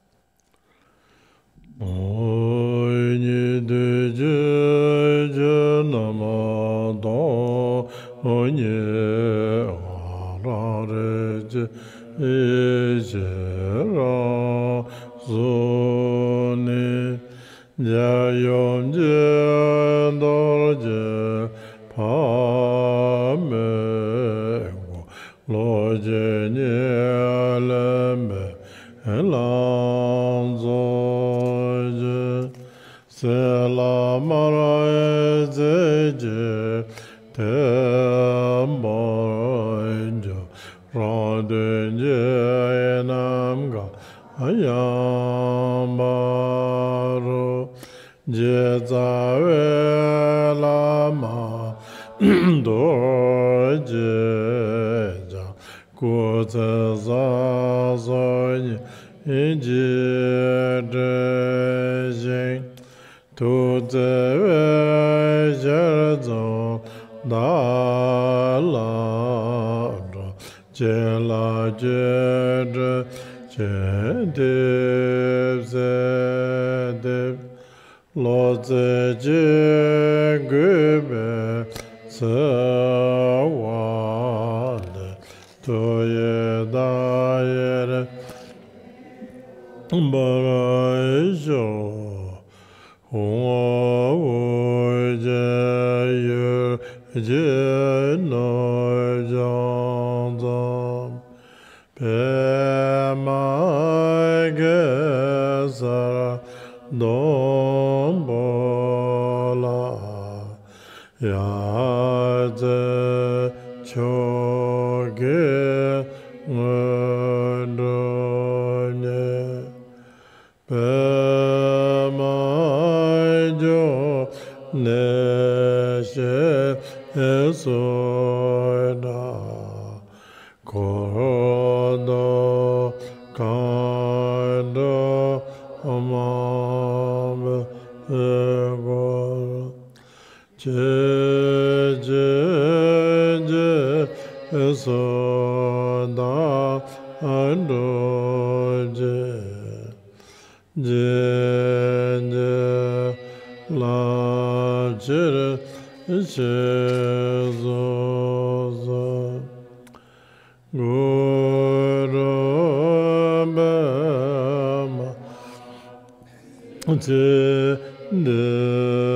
the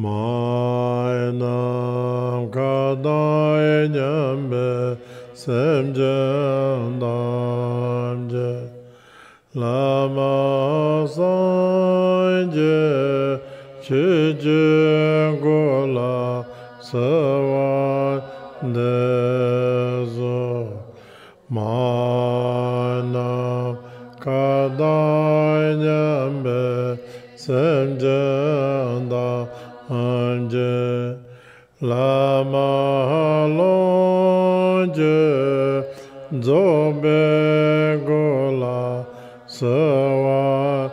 Mainam kadai nyambe semjandamje lama sanje chije gola sawa dezo Mainam kadai nyambe semjandamje lama lonje zobe gola sawa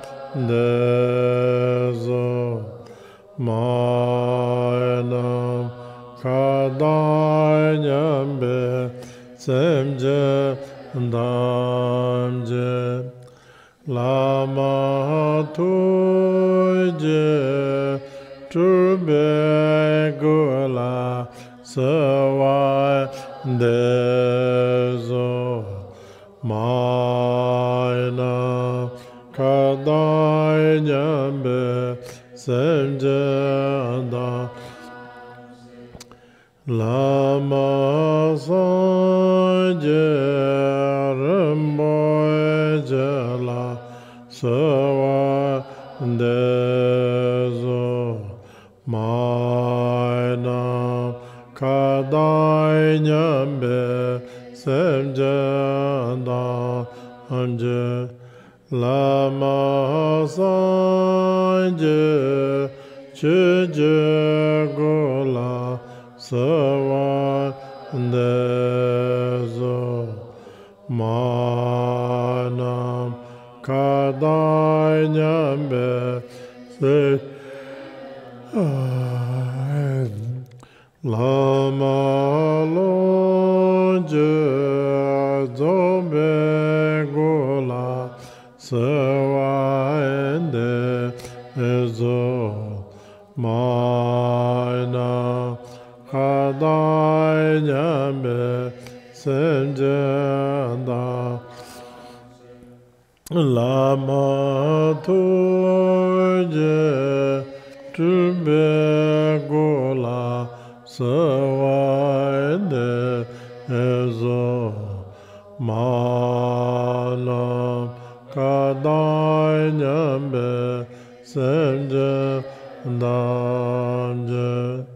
dezo Mainam kadai nyambe semjandamje lama tuje tube gola sawa dezo Mainam kadai nyambe semjandamje lama sanje ramboy jala sawa dezo Mainam kadai nyambe semjandamje lama sanje chije gola sawa dezo Mainam kadai nyambe se lama lonje zobe gola sawa dezo Mainam kadai nyambe semjandamje lama tuje tube gola sawa dezo Mainam kadai nyambe semjandamje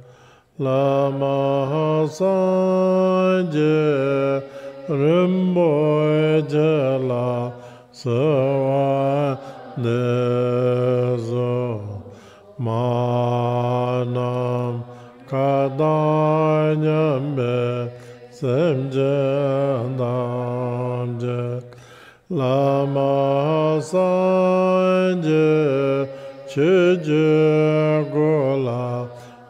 lama sanje ramboy jala sawa dezo Mainam kadai nyambe semjandamje lama sanje chije gola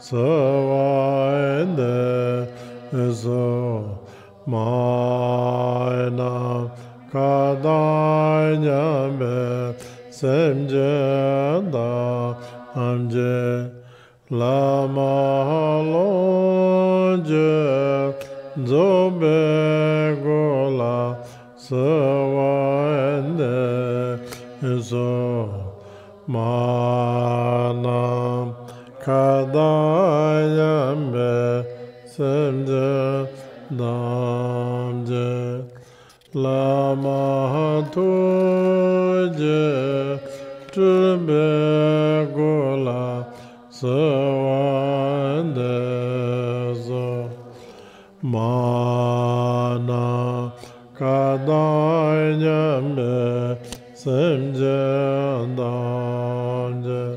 sawa dezo Mainam kadai nyambe semjandamje lama lonje zobe gola sawa dezo Mainam kadai nyambe semjandamje lama tuje tube gola sawa dezo Mainam kadai nyambe semjandamje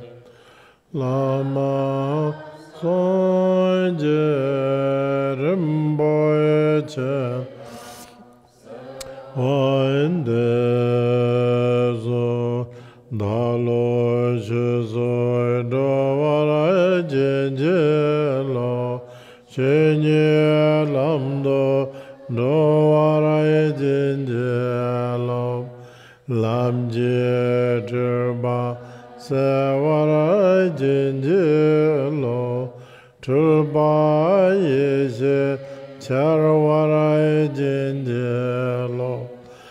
lama sanje ramboy jala Oendezo dalo jezo dovara jenjelo chenye lamdo dovara jenjelo lamje turba sewara jenjelo turba yese charwara jenjelo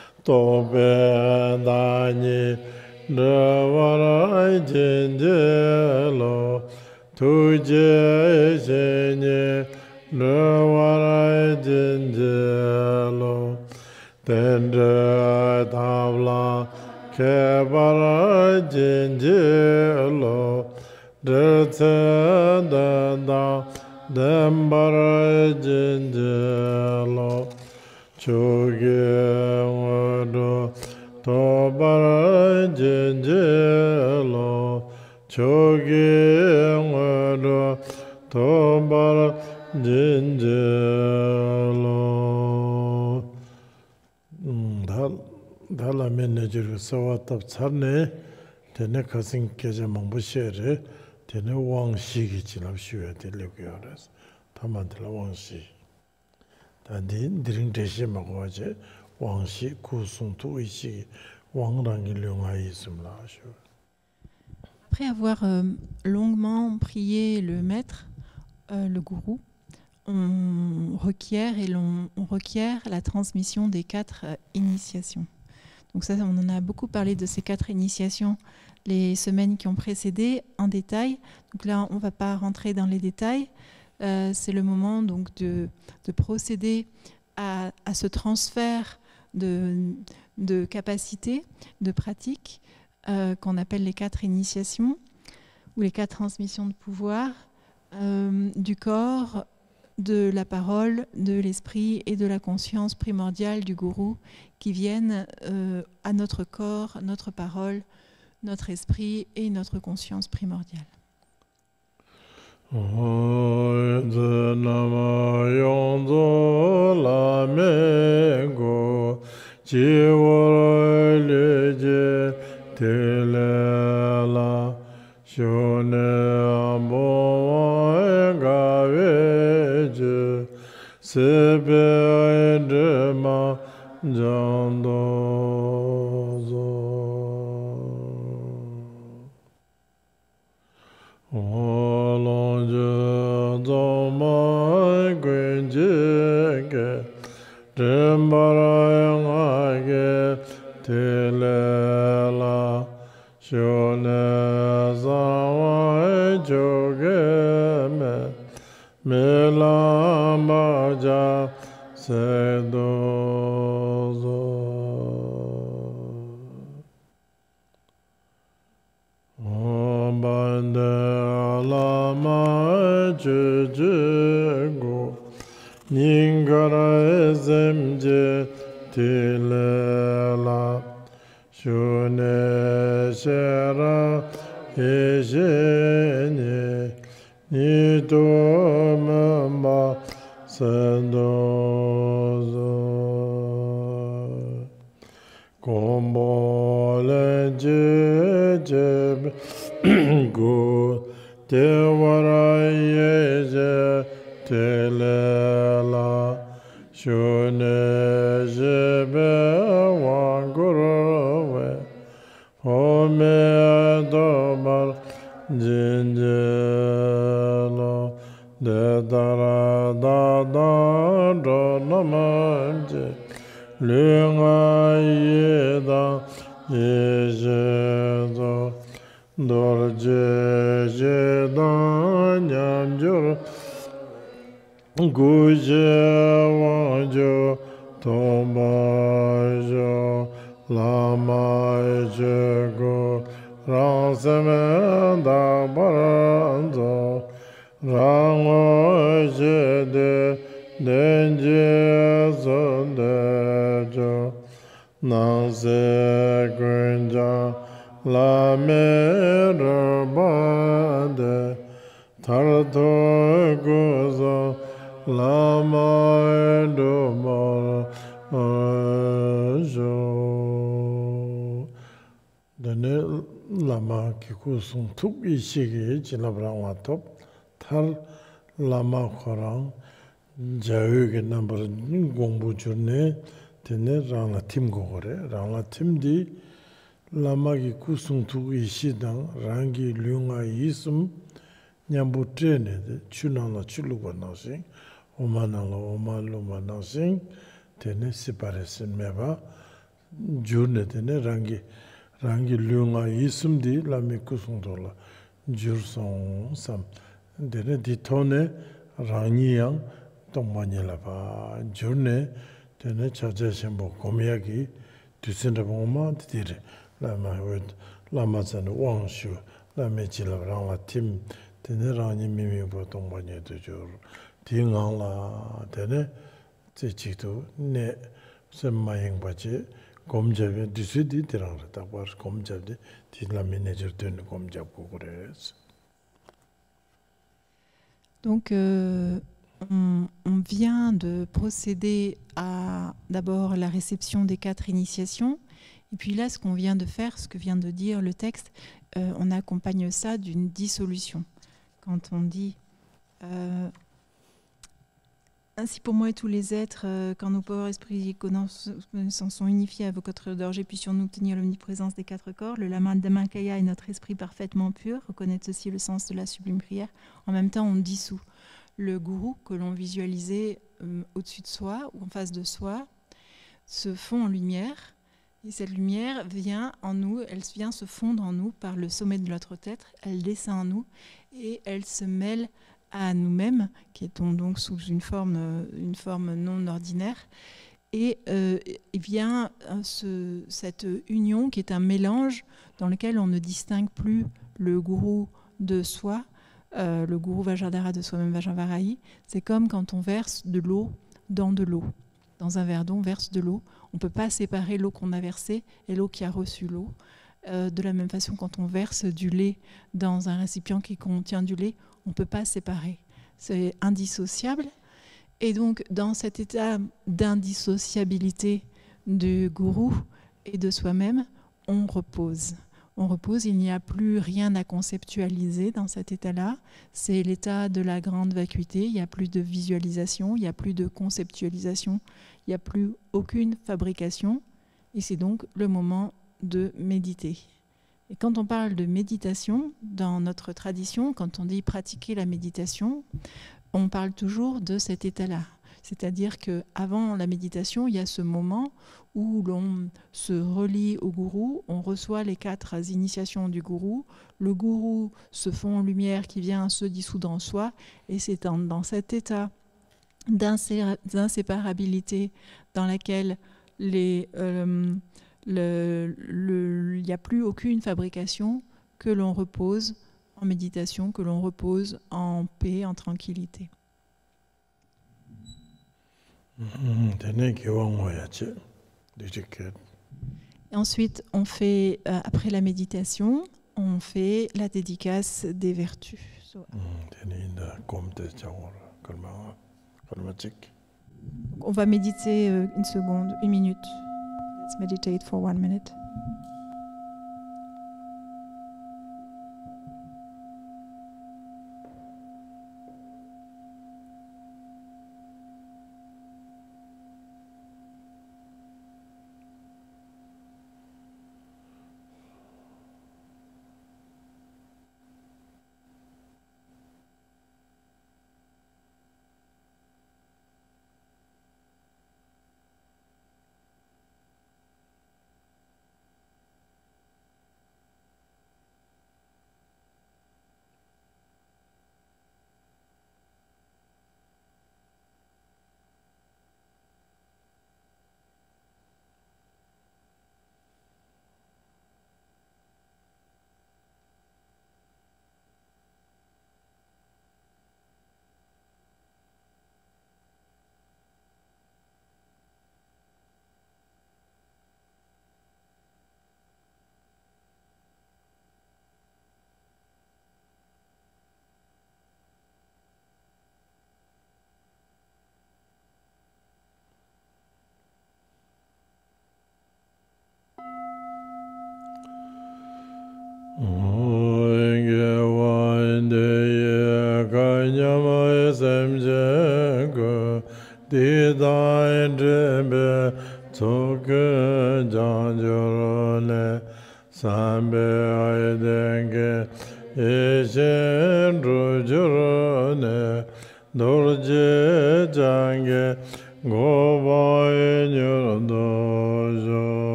tobe dani devara jenjelo tuje jenye lewara jinjelo tendre tavla kebara jinjelo detsenda dembara jinjelo choge wado tobara jinjelo choge wado tobara jinjelo dal manager sawatab charne tene kasin keje mangbushare tene wangshi chilabshwe telegoras tamadla wangshi tadi 드링 대시 먹어야지 왕시 구순투 이시 왕랑이 룡아 있음라 하셔. Après avoir longuement prié le maître, le gourou, on requiert la transmission des 4 initiations. Donc ça, on en a beaucoup parlé de ces 4 initiations les semaines qui ont précédé en détail. Donc là, on ne va pas rentrer dans les détails. C'est le moment donc de procéder à ce transfert de capacité, de pratique qu'on appelle les 4 initiations ou les 4 transmissions de pouvoir du corps, de la parole, de l'esprit et de la conscience primordiale du gourou qui viennent à notre corps, notre parole, notre esprit et notre conscience primordiale. 툭 이시기 지나브랑 톱 탈 라마 코랑 자유게 넘버 공부 중에 되네 라나 팀 고거래 라나 팀디 라마기 구승 툭 이시당 랑기 류가 있음 냠부트네 추나나 출루고 나시 오마나로 오말로마 나시 되네 시파레슨 메바 주네 되네 랑기 류가 있음디 라미 구승돌라 줄송 삼 데네 디토네 라니양 동만이라바 주네 데네 자자심보 고미야기 두신다보마 디르 라마흐 라마잔 왕슈 라메질라랑 팀 데네 라니 미미보 동만이도 줘 딩앙라 데네 제치도 네 셈마잉바지 검잡에 디스디 들어가다 봐 검잡데 디라 매니저 되는 검잡고 그래서. Donc, on vient de procéder à d'abord la réception des 4 initiations. Et puis là, ce qu'on vient de faire, ce que vient de dire le texte, on accompagne ça d'une dissolution. Quand on dit ainsi pour moi et tous les êtres, quand nos pauvres esprits s'en sont unifiés à vos 4 d'orgie, puissions-nous obtenir l'omniprésence des 4 corps. Le lama Dhammakaya est notre esprit parfaitement pur. Reconnaître aussi le sens de la sublime prière. En même temps, on dissout le gourou que l'on visualisait au-dessus de soi ou en face de soi, se fond en lumière. Et cette lumière vient en nous, elle vient se fondre en nous par le sommet de notre tête. Elle descend en nous et elle se mêle à nous-mêmes, qui étant donc sous une forme non ordinaire, et vient cette union qui est un mélange dans lequel on ne distingue plus le gourou de soi, le gourou Vajradhara de soi-même Vajravarahi. C'est comme quand on verse de l'eau dans de l'eau. Dans un verre d'eau, on verse de l'eau. On ne peut pas séparer l'eau qu'on a versée et l'eau qui a reçu l'eau. De la même façon, quand on verse du lait dans un récipient qui contient du lait, on ne peut pas séparer. C'est indissociable. Et donc, dans cet état d'indissociabilité du gourou et de soi-même, on repose. On repose, il n'y a plus rien à conceptualiser dans cet état-là. C'est l'état de la grande vacuité, il n'y a plus de visualisation, il n'y a plus de conceptualisation, il n'y a plus aucune fabrication. Et c'est donc le moment de méditer. Et quand on parle de méditation, dans notre tradition, quand on dit pratiquer la méditation, on parle toujours de cet état-là. C'est-à-dire qu'avant la méditation, il y a ce moment où l'on se relie au gourou, on reçoit les 4 initiations du gourou, le gourou se fond en lumière qui vient se dissoudre en soi, et c'est dans cet état d'inséparabilité dans laquelle il n'y a plus aucune fabrication, que l'on repose en méditation, que l'on repose en paix, en tranquillité. Et ensuite, on fait, après la méditation, on fait la dédicace des vertus. On va méditer une seconde, 1 minute. Let's meditate for 1 minute.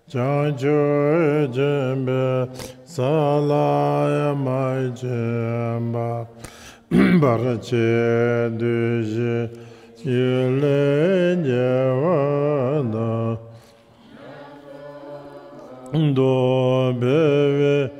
Chancho jembe salaya mai jemba barache duje yule jevana do beve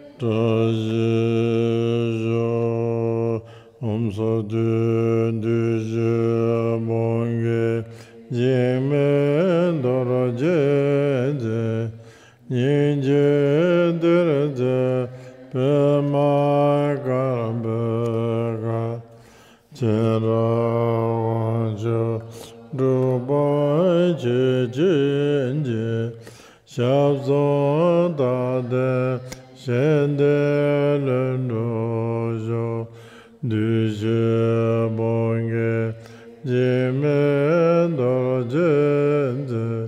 tojo omso duje monge jeme doroje Ninje derje pema garbega Chera wanjo dubai jinje Shabzon dade shende lendojo Duje bonge jime doroje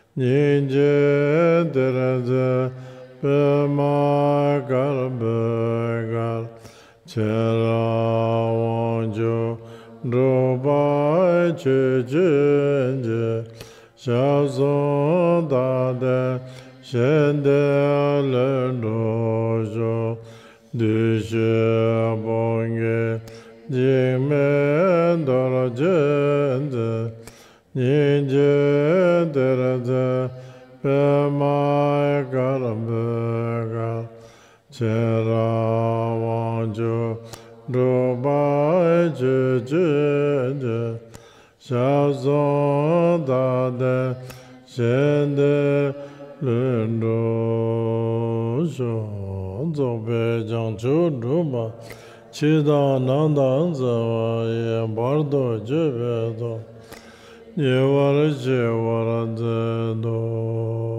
Ninje dereze pema galbegal Chera wanjo drobai chejinje Shazon dade shende lendojo Dishe bonge jime dorojenje Ninje dereze pema galbegal Chera wanjo drobai chejinje Shazon dade shende lendojo Zobe janchu droba Chida nanda zawa ye bardo jebedo Yevara jevara do